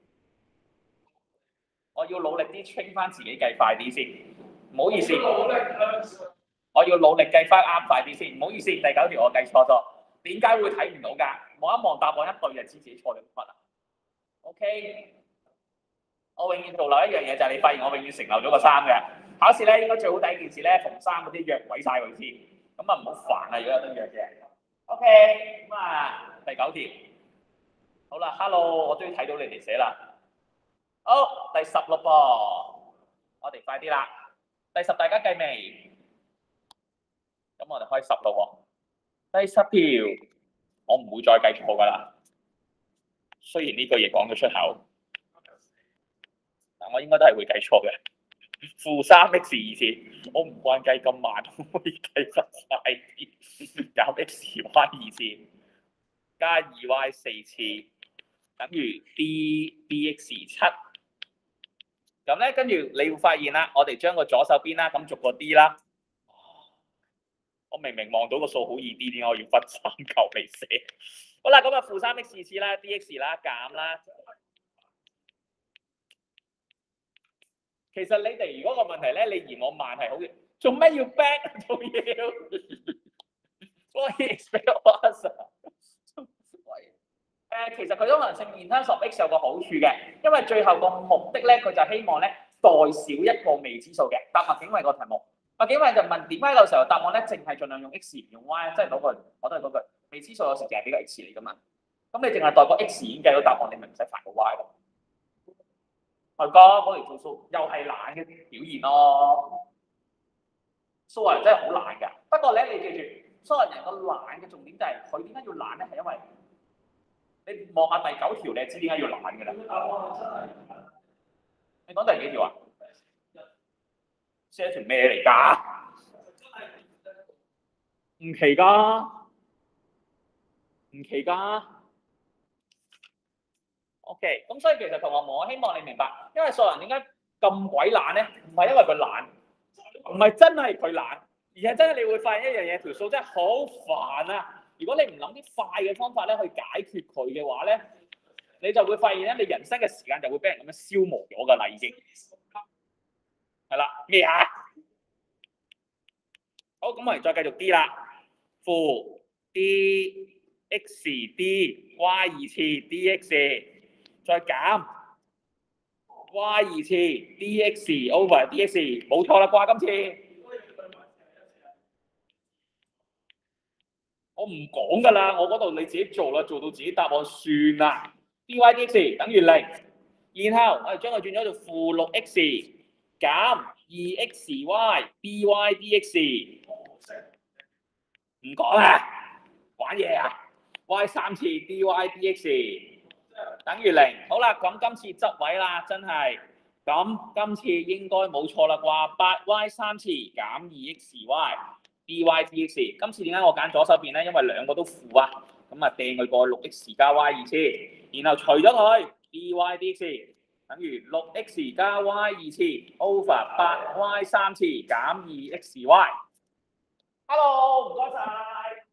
我要努力啲 train 翻自己計快啲先，唔好意思，我要努力計翻啱快啲先，唔好意思，第九條我計錯咗。點解會睇唔到㗎？望一望答案一對就知自己錯咗乜啦。OK， 我永遠做漏一樣嘢就係你發現我永遠承漏咗個三嘅。考試咧應該最好第一件事咧逢三嗰啲約鬼晒佢先，咁啊唔好煩啊！如果有得約嘅。OK， 咁啊第九條，好啦 ，Hello， 我終於睇到你哋寫啦。好，第十六噃，我哋快啲啦。第十大家計未？咁我哋開十咯喎。第十條，我唔會再計錯噶啦。雖然呢句嘢講咗出口，但我應該都係會計錯嘅。負三 x 二次，我唔慣計咁慢，可以計得快啲。減 x y 二次，加二 y 四次，等於 d dx 七。咁咧，跟住你會發現啦，我哋將個左手邊啦，咁逐個 d 啦。 我明明望到個數好易啲，點解我要分三嚿嚟寫？好啦，咁啊負三 x 次啦 ，dx 啦減啦。其實你哋如果個問題咧，你嫌我慢係好嘅，做咩要 back 做嘢？所以 expect us 誒，其實佢都可能性 in terms of x 有個好處嘅，因為最後個目的咧，佢就希望咧代少一個未知數嘅。答麥景偉個題目，麥景偉就問點解有時候答案咧淨係盡量用 x 唔用 y，即係嗰句我都係嗰句未知數有時淨係俾個 x 嚟噶嘛。咁你淨係代個 x 已經計到答案，你咪唔使煩個 y 咯。係噶，嗰條做數又係懶嘅表現咯。數學人真係好懶㗎，不過咧你記住，數學人個懶嘅重點就係佢點解要懶咧？係因為你望下第九條，你就知點解要懶㗎啦。你講第幾條啊？寫一條咩嚟㗎？唔奇㗎，唔奇㗎。OK， 咁所以其實同學們，我希望你明白，因為數學人點解咁鬼懶咧？唔係因為佢懶，唔係真係佢懶，而係真係你會發現一樣嘢，條數真係好煩啊！如果你唔諗啲快嘅方法咧去解決佢嘅話咧，你就會發現咧，你人生嘅時間就會俾人咁樣消磨咗㗎啦，已經係啦。咩啊？好，咁我哋再繼續 D 啦，負 d x d y 二次 dx 再減 y 二次 dx over dx 冇錯啦啩，今次。我唔講㗎啦，我嗰度你自己做啦，做到自己答案算啦。dy dx 等於零，然後我哋將佢轉咗做負六 x 減二 x y dy dx， 唔講啦，玩嘢啊 ！y 三次 dy dx 等於零。好啦，咁今次執位啦，真係。咁今次應該冇錯啦啩？八 y 三次減二 x y。dy dx， 今次點解我揀左手邊咧？因為兩個都負啊，咁啊掟佢過六 x 加 y 二次，然後除咗佢 dy dx 等於六 x 加 y 二次 over 八 y 三次減二 x y。Hello， 唔該晒。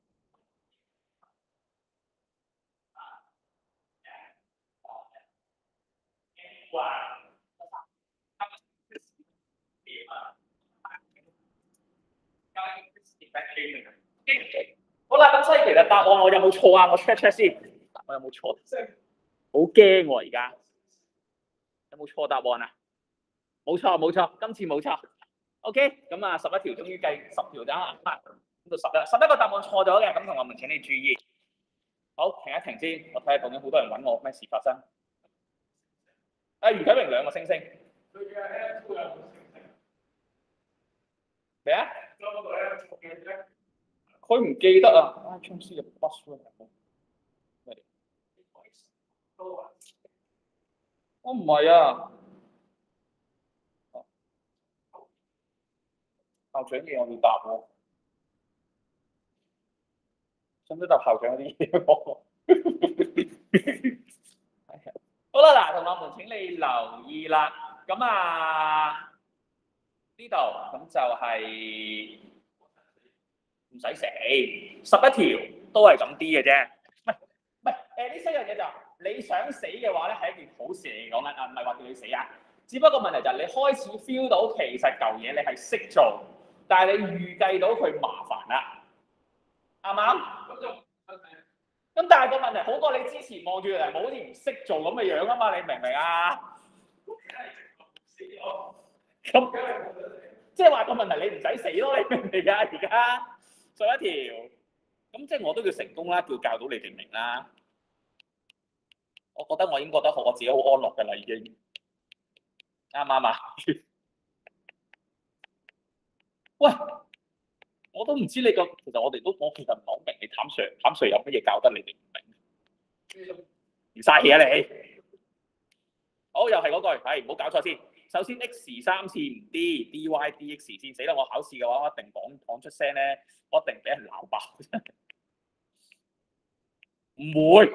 好啦，咁所以其實答案我有冇錯啊？我 check check 先，我有冇錯？好驚喎！而家有冇錯答案啊？冇錯冇錯，今次冇錯。OK， 咁啊十一條終於計十條咋？咁到十一，十一個答案錯咗嘅，咁同學們請你注意。好，停一停先，我睇下究竟好多人揾我咩事發生。啊，余啟明兩個星星。咩啊？佢唔記得啊！啊，公司嘅 bus 我唔係啊！校長嘢我要答喎，使唔使答校長啲嘢？好啦，嗱，同學們請你留意啦。咁啊呢度咁就係唔使死，十一條都係咁啲嘅啫。唔係唔係誒呢四樣嘢就你想死嘅話咧，係一件好事嚟講緊啊，唔係話叫你死啊。只不過問題就係你開始 feel 到其實舊嘢你係識做，但係你預計到佢麻煩啦，啱唔啱？咁但係個問題好過你之前望住嚟冇好似唔識做咁嘅樣啊嘛，你明唔明啊？咁即係話個問題你唔使死咯，你明唔明啊？而家十一條，咁即係我都叫成功啦，叫教到你哋明啦。我覺得我已經覺得我自己好安樂㗎啦，已經啱唔啱啊？喂！我都唔知你個，其實我哋都我其實唔係好明你譚 Sir， 譚 Sir 有乜嘢教得你哋唔明？唔嘥氣啊你！好，又係嗰句，係唔好搞錯先。首先 x 三次唔 d，dy dx 先死啦！我考試嘅話，我一定講講出聲咧，我一定俾人鬧爆。唔會，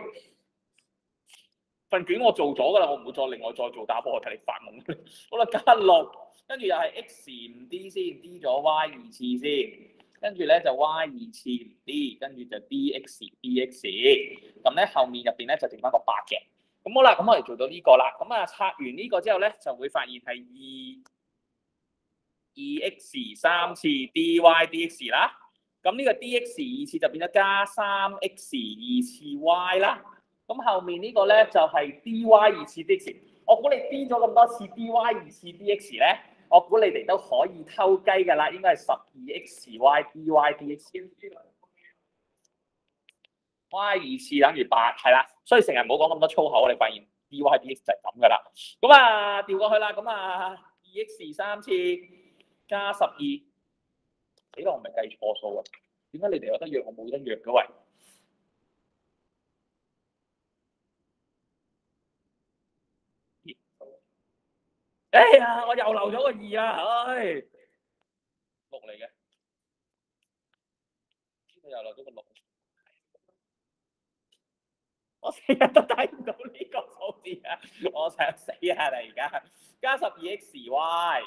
份卷我做咗㗎啦，我唔會再另外再做答案，我睇你發夢。好啦，加六，跟住又係 x 唔 d 先 ，d 咗 y 二次先。 跟住咧就 y 二次 d， 跟住就 dx dx， 咁咧後面入邊咧就剩翻個八嘅。咁好啦，咁我哋做到呢個啦。咁啊拆完呢個之後咧，就會發現係二二 x 三次 dy dx 啦。咁呢個 dx 二次就變咗加三 x 二次 y 啦。咁後面呢個咧就係、是、dy 二次 dx。我估你 d 咗咁多次 dy 二次 dx 咧，我估你哋都可以偷雞㗎啦，應該係十二 x y dy dx。y 二次等於八，係啦，所以成日唔好講咁多粗口，你發現 dy dx 就係咁㗎啦。咁啊調過去啦，咁啊二 x 三次加十二，死啦！我咪計錯數啊？點解你哋有得約我冇得約嘅喂？哎呀，我又漏咗個二啊！唉，六嚟嘅，我又漏咗個六。我成日都睇唔到呢個數字啊！我想死啊！你而家加十二 x y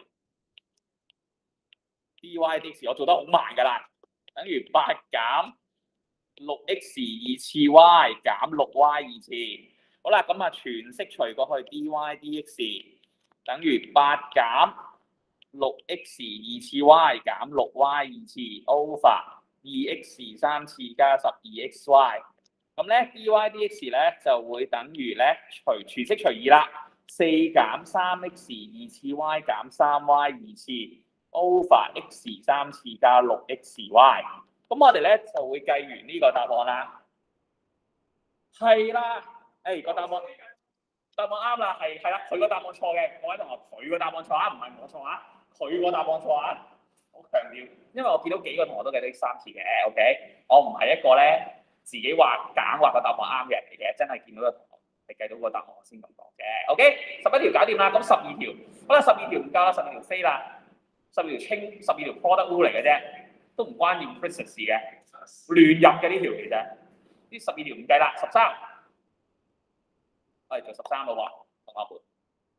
dy dx， 我做得好慢㗎啦，等於八減六 x 二次 y 減六 y 二次。好啦，咁啊全式除過去 dy dx 等於八減六 x 二次 y 減六 y 二次 over 二 x 三次加十二 xy。咁咧 dy dx 咧就會等於咧除全式除二啦，四減三 x 二次 y 減三 y 二次 over x 三次加六 xy。咁我哋咧就會計完呢個答案啦。係啦，誒個答案答案啱啦，係係啦，佢個答案錯嘅，各位同學，佢個答案錯啊，唔係我錯啊，佢個答案錯啊。好強調，因為我見到幾個同學都計得三次嘅 ，OK， 我唔係一個咧。自己話揀話個答案啱嘅人嚟嘅，真係見到個同學係計到個答案我先咁講嘅。OK， 十一條搞掂啦，咁十二條，好啦，十二條唔夠啦，十二條飛啦，十二條清，十二條 product rule 嚟嘅啫，都唔關 implicit 事嘅，亂入嘅呢條其實，呢十二條唔計啦，十三，我哋做十三咯喎，同學們，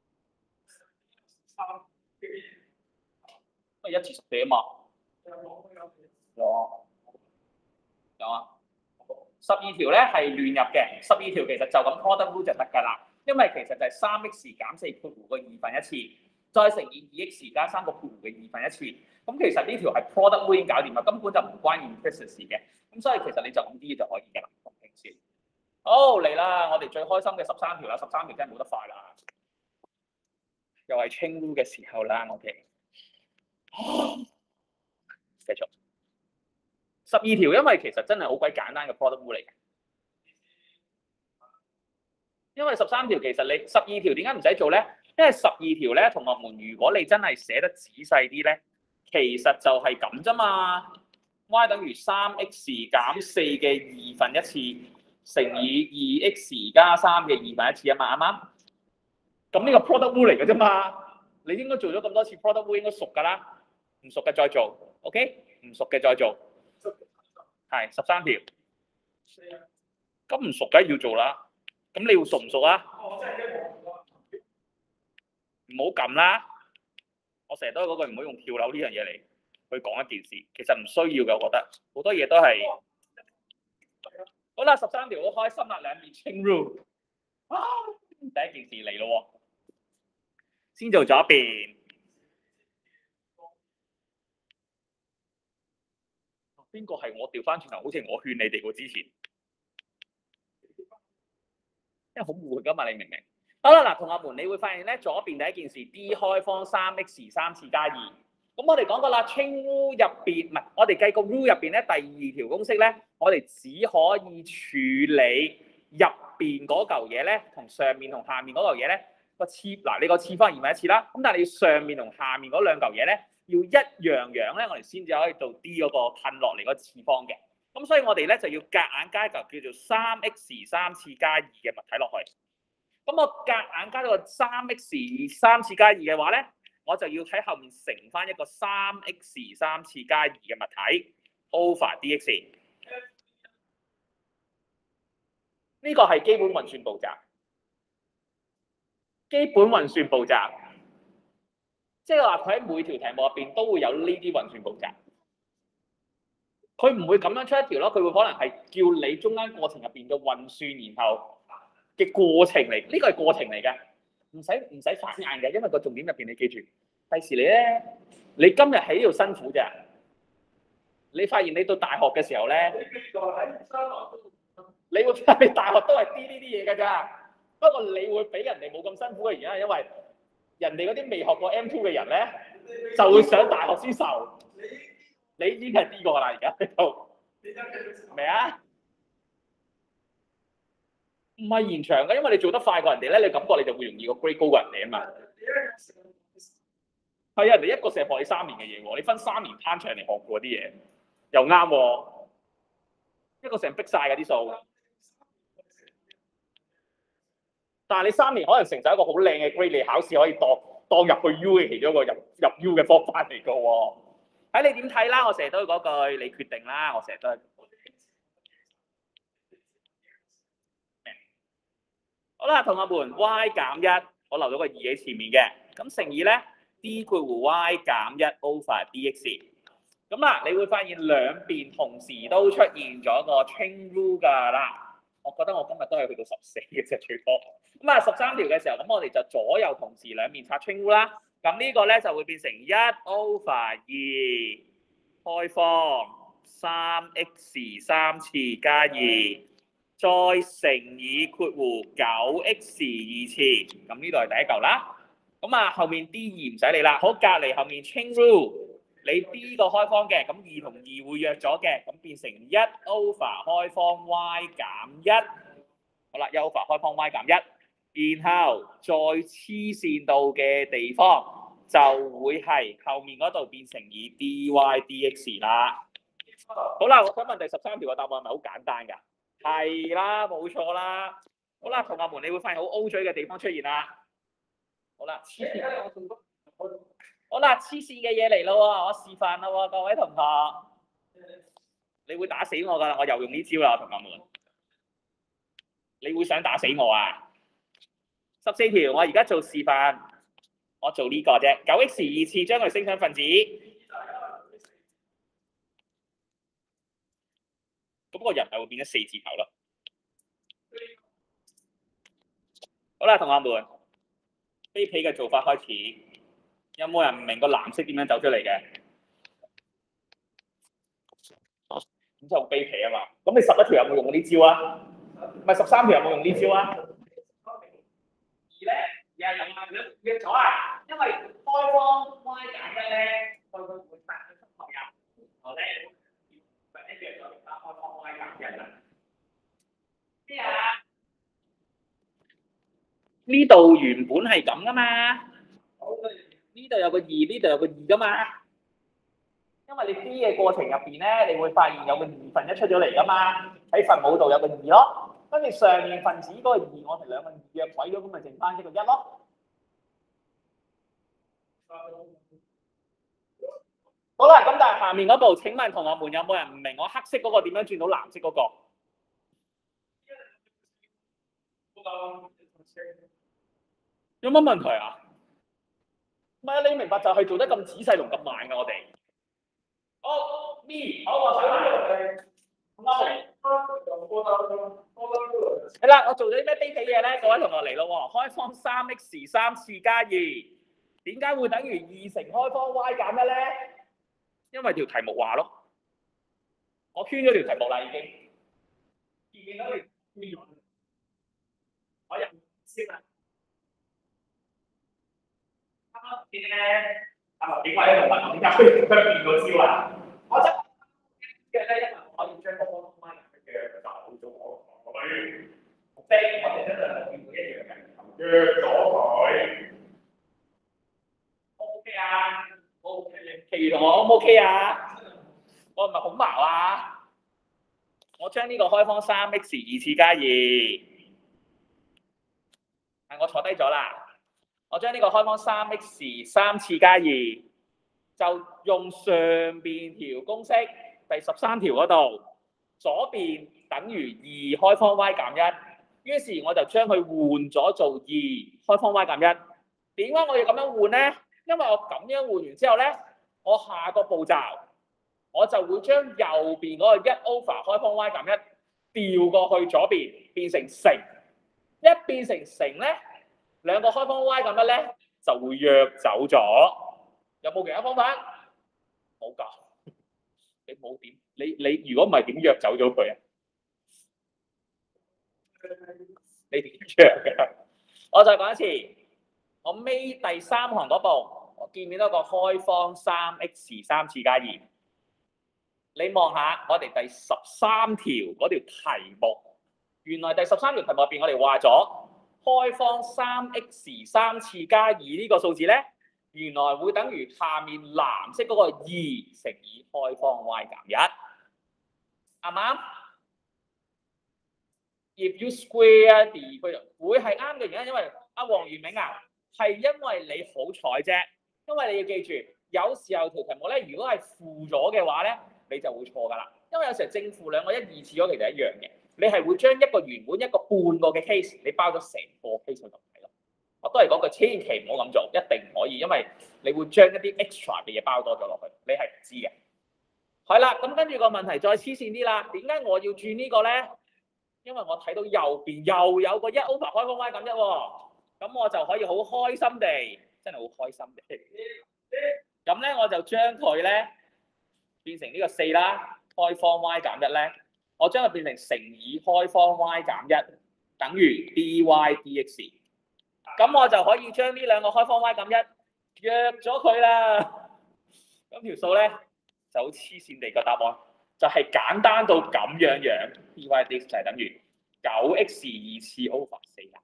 因為一至十四啊嘛，有有啊。十二條咧係亂入嘅，十二條其實就咁 product rule 就得㗎啦，因為其實就係三 x 減四括弧個二分一次，再乘以二 x 加三個括弧嘅二分一次，咁其實呢條係 product rule 已經搞掂啦，根本就唔關 implicit 事嘅，咁所以其實你就咁啲就可以嘅啦。先，好嚟啦，我哋最開心嘅十三條啦，十三條真係冇得快啦，又係清 rule 嘅時候啦，我哋繼續。十二條，因為其實真係好鬼簡單嘅 product rule 嚟嘅。因為十三條其實你十二條點解唔使做咧？因為十二條咧，同學們，如果你真係寫得仔細啲咧，其實就係咁啫嘛。y 等於三 x 減四嘅二分一次乘以二 x 加三嘅二分一次啊嘛，啱唔啱？咁呢個 product rule 嚟嘅啫嘛。你應該做咗咁多次 product rule 應該熟㗎啦，唔熟嘅再做 ，OK？ 唔熟嘅再做。係十三條，咁唔熟梗係要做啦。咁你要熟唔熟啊？唔好撳啦！我成日都係嗰句，唔好用跳樓呢樣嘢嚟去講一件事，其實唔需要嘅。我覺得好多嘢都係好啦。十三條好開心啦，兩面清 rule。啊，第一件事嚟咯，先做咗一邊。邊個係我調翻轉頭？好似我勸你哋喎，之前，因為好悶噶嘛，你明唔明？好啦，嗱，同學們，你會發現咧，左邊第一件事 d 開方三 x 三次加二。咁我哋講過啦，chain rule 入邊唔係，我哋計個 rule 入邊咧，第二條公式咧，我哋只可以處理入邊嗰嚿嘢咧，同上面同下面嗰嚿嘢咧個次嗱，你個次方二分一次啦。咁但係你要上面同下面嗰兩嚿嘢咧，要一樣樣咧，我哋先至可以做 D 嗰個褪落嚟嗰次方嘅。咁所以我哋咧就要夾硬加一嚿叫做三 x 三次加二嘅物體落去。咁我夾硬加咗個三 x 三次加二嘅話咧，我就要喺後面乘翻一個三 x 三次加二嘅物體 over dx。呢個係基本運算步驟。基本運算步驟，即係話佢喺每條題目入邊都會有呢啲運算步驟。 佢唔會咁樣出一條咯，佢會可能係叫你中間過程入邊嘅運算，然後嘅過程嚟，呢、這個係過程嚟嘅，唔使唔使發硬嘅，因為個重點入邊你記住，第時你咧，你今日喺呢度辛苦啫，你發現你到大學嘅時候咧，你會發現大學都係啲呢啲嘢㗎咋，不過你會比人哋冇咁辛苦嘅原因係因為人哋嗰啲未學過 M two 嘅人咧，就會上大學先受。你已經係 D 個啦，而家喺度，明啊？唔係延長嘅，因為你做得快過人哋咧，你感覺你就會容易個 grade 高過人哋啊嘛。係啊，人哋一個成日學你三年嘅嘢喎，你分三年攤長嚟學過啲嘢，又啱喎。一個成逼晒㗎啲數，但係你三年可能成就一個好靚嘅 grade，你考試可以當當入去 U 嘅其中一個入入 U 嘅方法嚟㗎喎。睇你點睇啦，我成日都嗰句，你決定啦。我成日都係好啦，同學們 y 減一，我留咗個二喺前面嘅，咁乘以咧 d 括弧 y 減一 over dx。咁啦，你會發現兩邊同時都出現咗個 chain rule 㗎啦。我覺得我今日都係去到十四嘅啫，最多。咁啊，十三條嘅時候，咁我哋就左右同時兩邊拆 chain rule 啦。咁呢個咧就會變成一 over 二開方三 x 三次加二，再乘以括弧九 x 二次。咁呢度係第一嚿啦。咁啊，後面 D 二唔使理啦。好，隔離後面 chain rule， 你 D 個開方嘅，咁二同二會約咗嘅，咁變成一 over 開方 y 減一。好啦，一 over 開方 y 減一。然後再黐線度嘅地方就會係後面嗰度變成以 dy dx 啦。好啦，我想問第十三條嘅答案係咪好簡單㗎？係啦，冇錯啦。好啦，同學們，你會發現好 O 嘴嘅地方出現啦。好啦，黐線，好啦，黐線嘅嘢嚟咯喎，我示範啦喎，各位同學，你會打死我㗎啦，我又用呢招啦，同學們，你會想打死我啊？十四條，我而家做示範，我做呢個啫，九 x 二次將佢升上分子，咁個人係會變咗四字頭咯。好啦，同學們，卑鄙嘅做法開始，有冇人唔明個藍色點樣走出嚟嘅？咁真係好卑鄙啊嘛！咁你十一條有冇用過呢招啊？唔係十三條有冇用呢招啊？二咧，又係咁啊！你約咗啊？因為開方 y 減一咧，佢會會殺咗出頭入，然後咧，或者約咗打開方 y 減一啦。咩啊？呢度原本係咁噶嘛？呢度有個二，呢度有個二噶嘛？因為你 D 嘅過程入邊咧，你會發現有個二分一出咗嚟噶嘛？喺分母度有個二咯。跟住上面分子嗰個二，我哋兩個二約鬼咗，咁咪剩翻一個一咯。好啦，咁但係下面嗰步，請問同學們有冇人唔明我黑色嗰個點樣轉到藍色嗰個？有乜問題啊？唔係啊，你明白就係做得咁仔細同咁慢嘅我哋。好 ，me， 好，我上嚟。係啦，我做咗啲咩卑鄙嘢咧？各位同學嚟咯喎，開方三 x 三次加二，點解會等於二乘開方 y 減一咧？因為條題目話咯，我圈咗條題目啦已經。見唔見到條圈？我入先啦。啱啱見咧，阿劉景偉同埋點解佢變咗招啊？我真嘅咧，因為我可以將個方 y 嘅就好咗佢，即係我哋真係見到一樣嘅，約咗佢。O K 啊 ，O K， 其餘同學 O 唔 O K 啊？我唔係好矛啊！我將呢個開方三 x 二次加二，係我坐低咗啦。我將呢個開方三 x 三次加二，就用上邊條公式第十三條嗰度，左邊等於二開方 y 減一，於是我就將佢換咗做二開方 y 減一。點解我要咁樣換咧？因為我咁樣換完之後咧，我下個步驟我就會將右邊嗰個一 over 開方 y 減一調過去左邊，變成乘。一變成乘咧，兩個開方 y 減一咧就會約走咗。有冇其他方法？冇㗎。你冇點？你你如果唔係點約走咗佢啊？你點約㗎？我再講一次，我尾第三行嗰步，我見唔見到個開方三 x 三次加二？你望下我哋第十三條嗰條題目，原來第十三條題目入邊，我哋話咗開方三 x 三次加二呢個數字咧，原來會等於下面藍色嗰個二乘以開方 y 減一，啱唔啱？ If you square the equation 會係啱嘅原因，因為阿黃元明啊，係因為你好彩啫，因為你要記住，有時候條題目咧，如果係負咗嘅話咧，你就會錯㗎啦。因為有時候正負兩個一二次咗其實一樣嘅，你係會將一個原本一個半個嘅 case，你包咗成個 case 去度睇咯。我都係講句，千祈唔好咁做，一定唔可以，因為你會將一啲 extra 嘅嘢包多咗落去，你係唔知嘅。係啦，咁跟住個問題再黐線啲啦，點解我要轉呢個咧？因為我睇到右邊又有個一 over 開方 y 減一喎，咁我就可以好開心地，真係好開心地。咁咧我就將佢咧變成呢個四啦，開方 y 減一咧，我將佢變成乘以開方 y 減一等於 dy dx。咁我就可以將呢兩個開方 y 減一約咗佢啦。咁條數咧就好黐線地個答案。就係簡單到咁樣樣 ，dy dx 就係等於九 x 二次 over 四啦，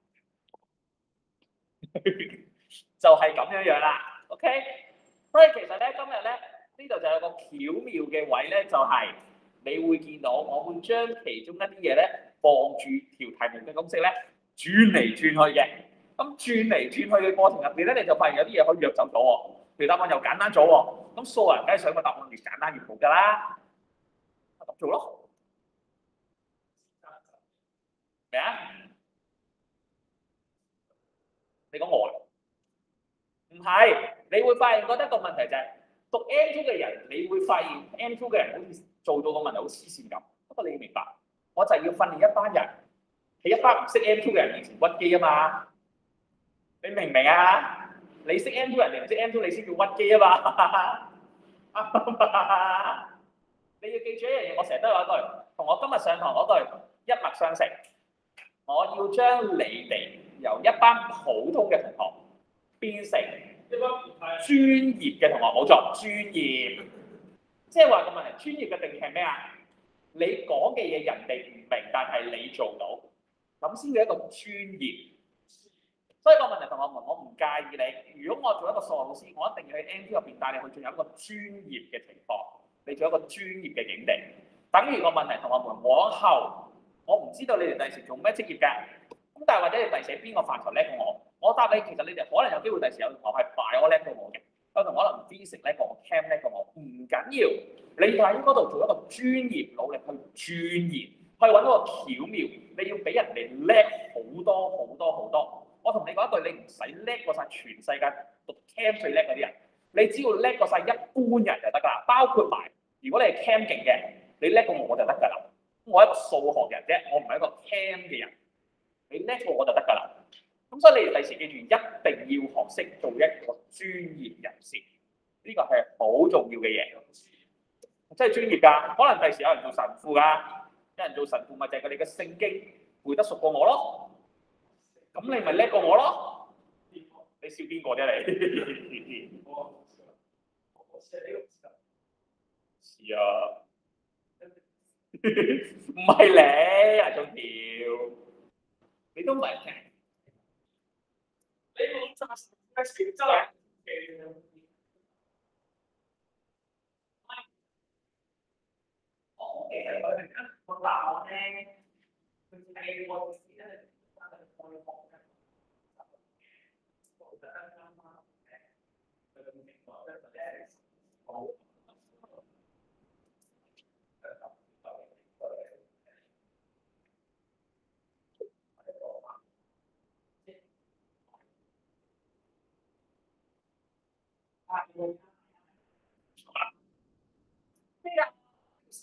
就係咁樣樣啦。OK， 所以其實咧今日咧呢度就有個巧妙嘅位咧，就係、是、你會見到我會將其中一啲嘢咧放住條題目嘅公式咧轉嚟轉去嘅。咁轉嚟轉去嘅過程入邊咧，你就發現有啲嘢可以約走咗喎，條答案又簡單咗喎。咁數人梗係想個答案越簡單越好㗎啦。咁做咯，咩啊？你講我唔係，你會發現覺得個問題就係、是、讀 M 二嘅人，你會發現 M 二嘅人好似做到個問題好黐線咁。不過你要明白，我就係要訓練一班人喺一班唔識 M 二嘅人面前屈機啊嘛。你明唔明啊？你識 M 二人哋唔識 M 二，你先叫屈機啊嘛。你要記住一樣嘢，我成日都有一句，同我今日上堂嗰句一脈相承。我要將你哋由一班普通嘅同學變成一班專業嘅同學，冇錯，專業。即係話個問題，專業嘅定義係咩啊？你講嘅嘢人哋唔明，但係你做到，咁先叫一個專業。所以個問題，同學們，我唔介意你。如果我做一個數學老師，我一定要喺 M T 入邊帶你去進入一個專業嘅情況，你做一個專業嘅境地。等於個問題，同學們，往後我唔知道你哋第時做咩職業嘅，咁但係或者你第時喺邊個範疇叻過我，我答你，其實你哋可能有機會第時有同學係 bio 叻過我嘅，有同學可能 physics 叻過我 ，chem 叻過我，唔緊要，你喺嗰度做一個專業努力去鑽研，去揾嗰個巧妙，你要比人哋叻好多好多好多。我同你講一句，你唔使叻過晒全世界讀 chem 最叻嗰啲人，你只要叻過晒一般人就得㗎啦，包括埋如果你係 chem 勁嘅，你叻過我就得㗎啦。我係一個數學人啫，我唔係一個 chem 嘅人，你叻過我就得㗎啦。咁所以你哋第時記住，一定要學識做一個專業人士，呢個係好重要嘅嘢，真係專業㗎。可能第時有人做神父㗎，有人做神父咪就係佢哋嘅聖經背得熟過我咯。咁你咪叻過我咯？你笑邊個啫你？是啊，唔係你啊，仲條，你都唔係聽。你冇揸揸小周啊？我其實佢個答案咧，佢係我自己咧。呢個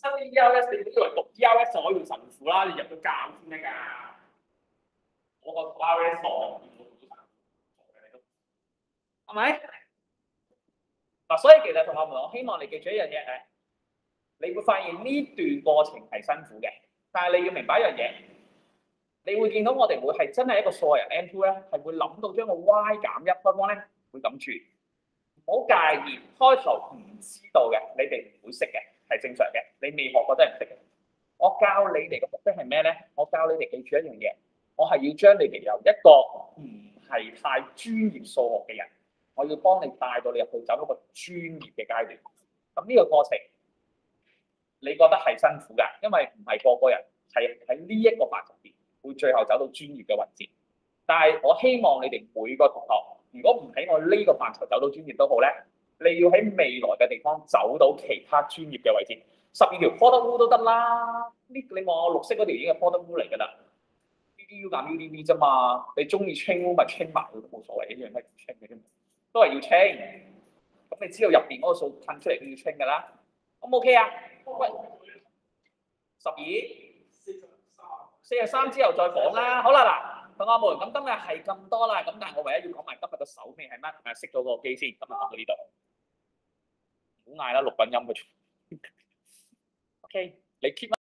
新 E L S 你以為讀 E L S 就可以做神父啦？你入咗教先得㗎。我個 R S 我見到好多神父，係咪？嗱，所以其實同學們，我希望你記住一樣嘢誒，你會發現呢段過程係辛苦嘅，但係你要明白一樣嘢，你會見到我哋會係真係一個數學人 N two 咧，係會諗到將個 y 減一分方咧，會咁住。唔好介意，開頭唔知道嘅，你哋唔會識嘅，係正常嘅。你未學過真係唔識嘅。我教你哋嘅目的係咩咧？我教你哋記住一樣嘢，我係要將你哋由一個唔係太專業數學嘅人，我要幫你帶到你入去走一個專業嘅階段。咁呢個過程，你覺得係辛苦㗎，因為唔係個個人係喺呢一個範疇邊會最後走到專業嘅位置。但係我希望你哋每個同學，如果唔喺我呢個範疇走到專業都好咧，你要喺未來嘅地方走到其他專業嘅位置。十二條 product rule 都得啦，呢你望我綠色嗰條已經係 product rule 嚟㗎啦。U D U 減 U D V 啫嘛，你中意 chain rule 咪 chain 埋都冇所謂，一樣都係 chain 嘅啫，都係要 chain。咁你知道入邊嗰個數褪出嚟都要 chain 㗎啦。O 唔 OK 啊？喂，十二、四十三之後再講啦。好啦嗱。同學們，咁今日係咁多啦，咁但係我唯一要講埋今日嘅手尾係乜？誒，熄咗個機先，今日講到呢度，唔好嗌啦，錄緊音嘅。OK，你 keep。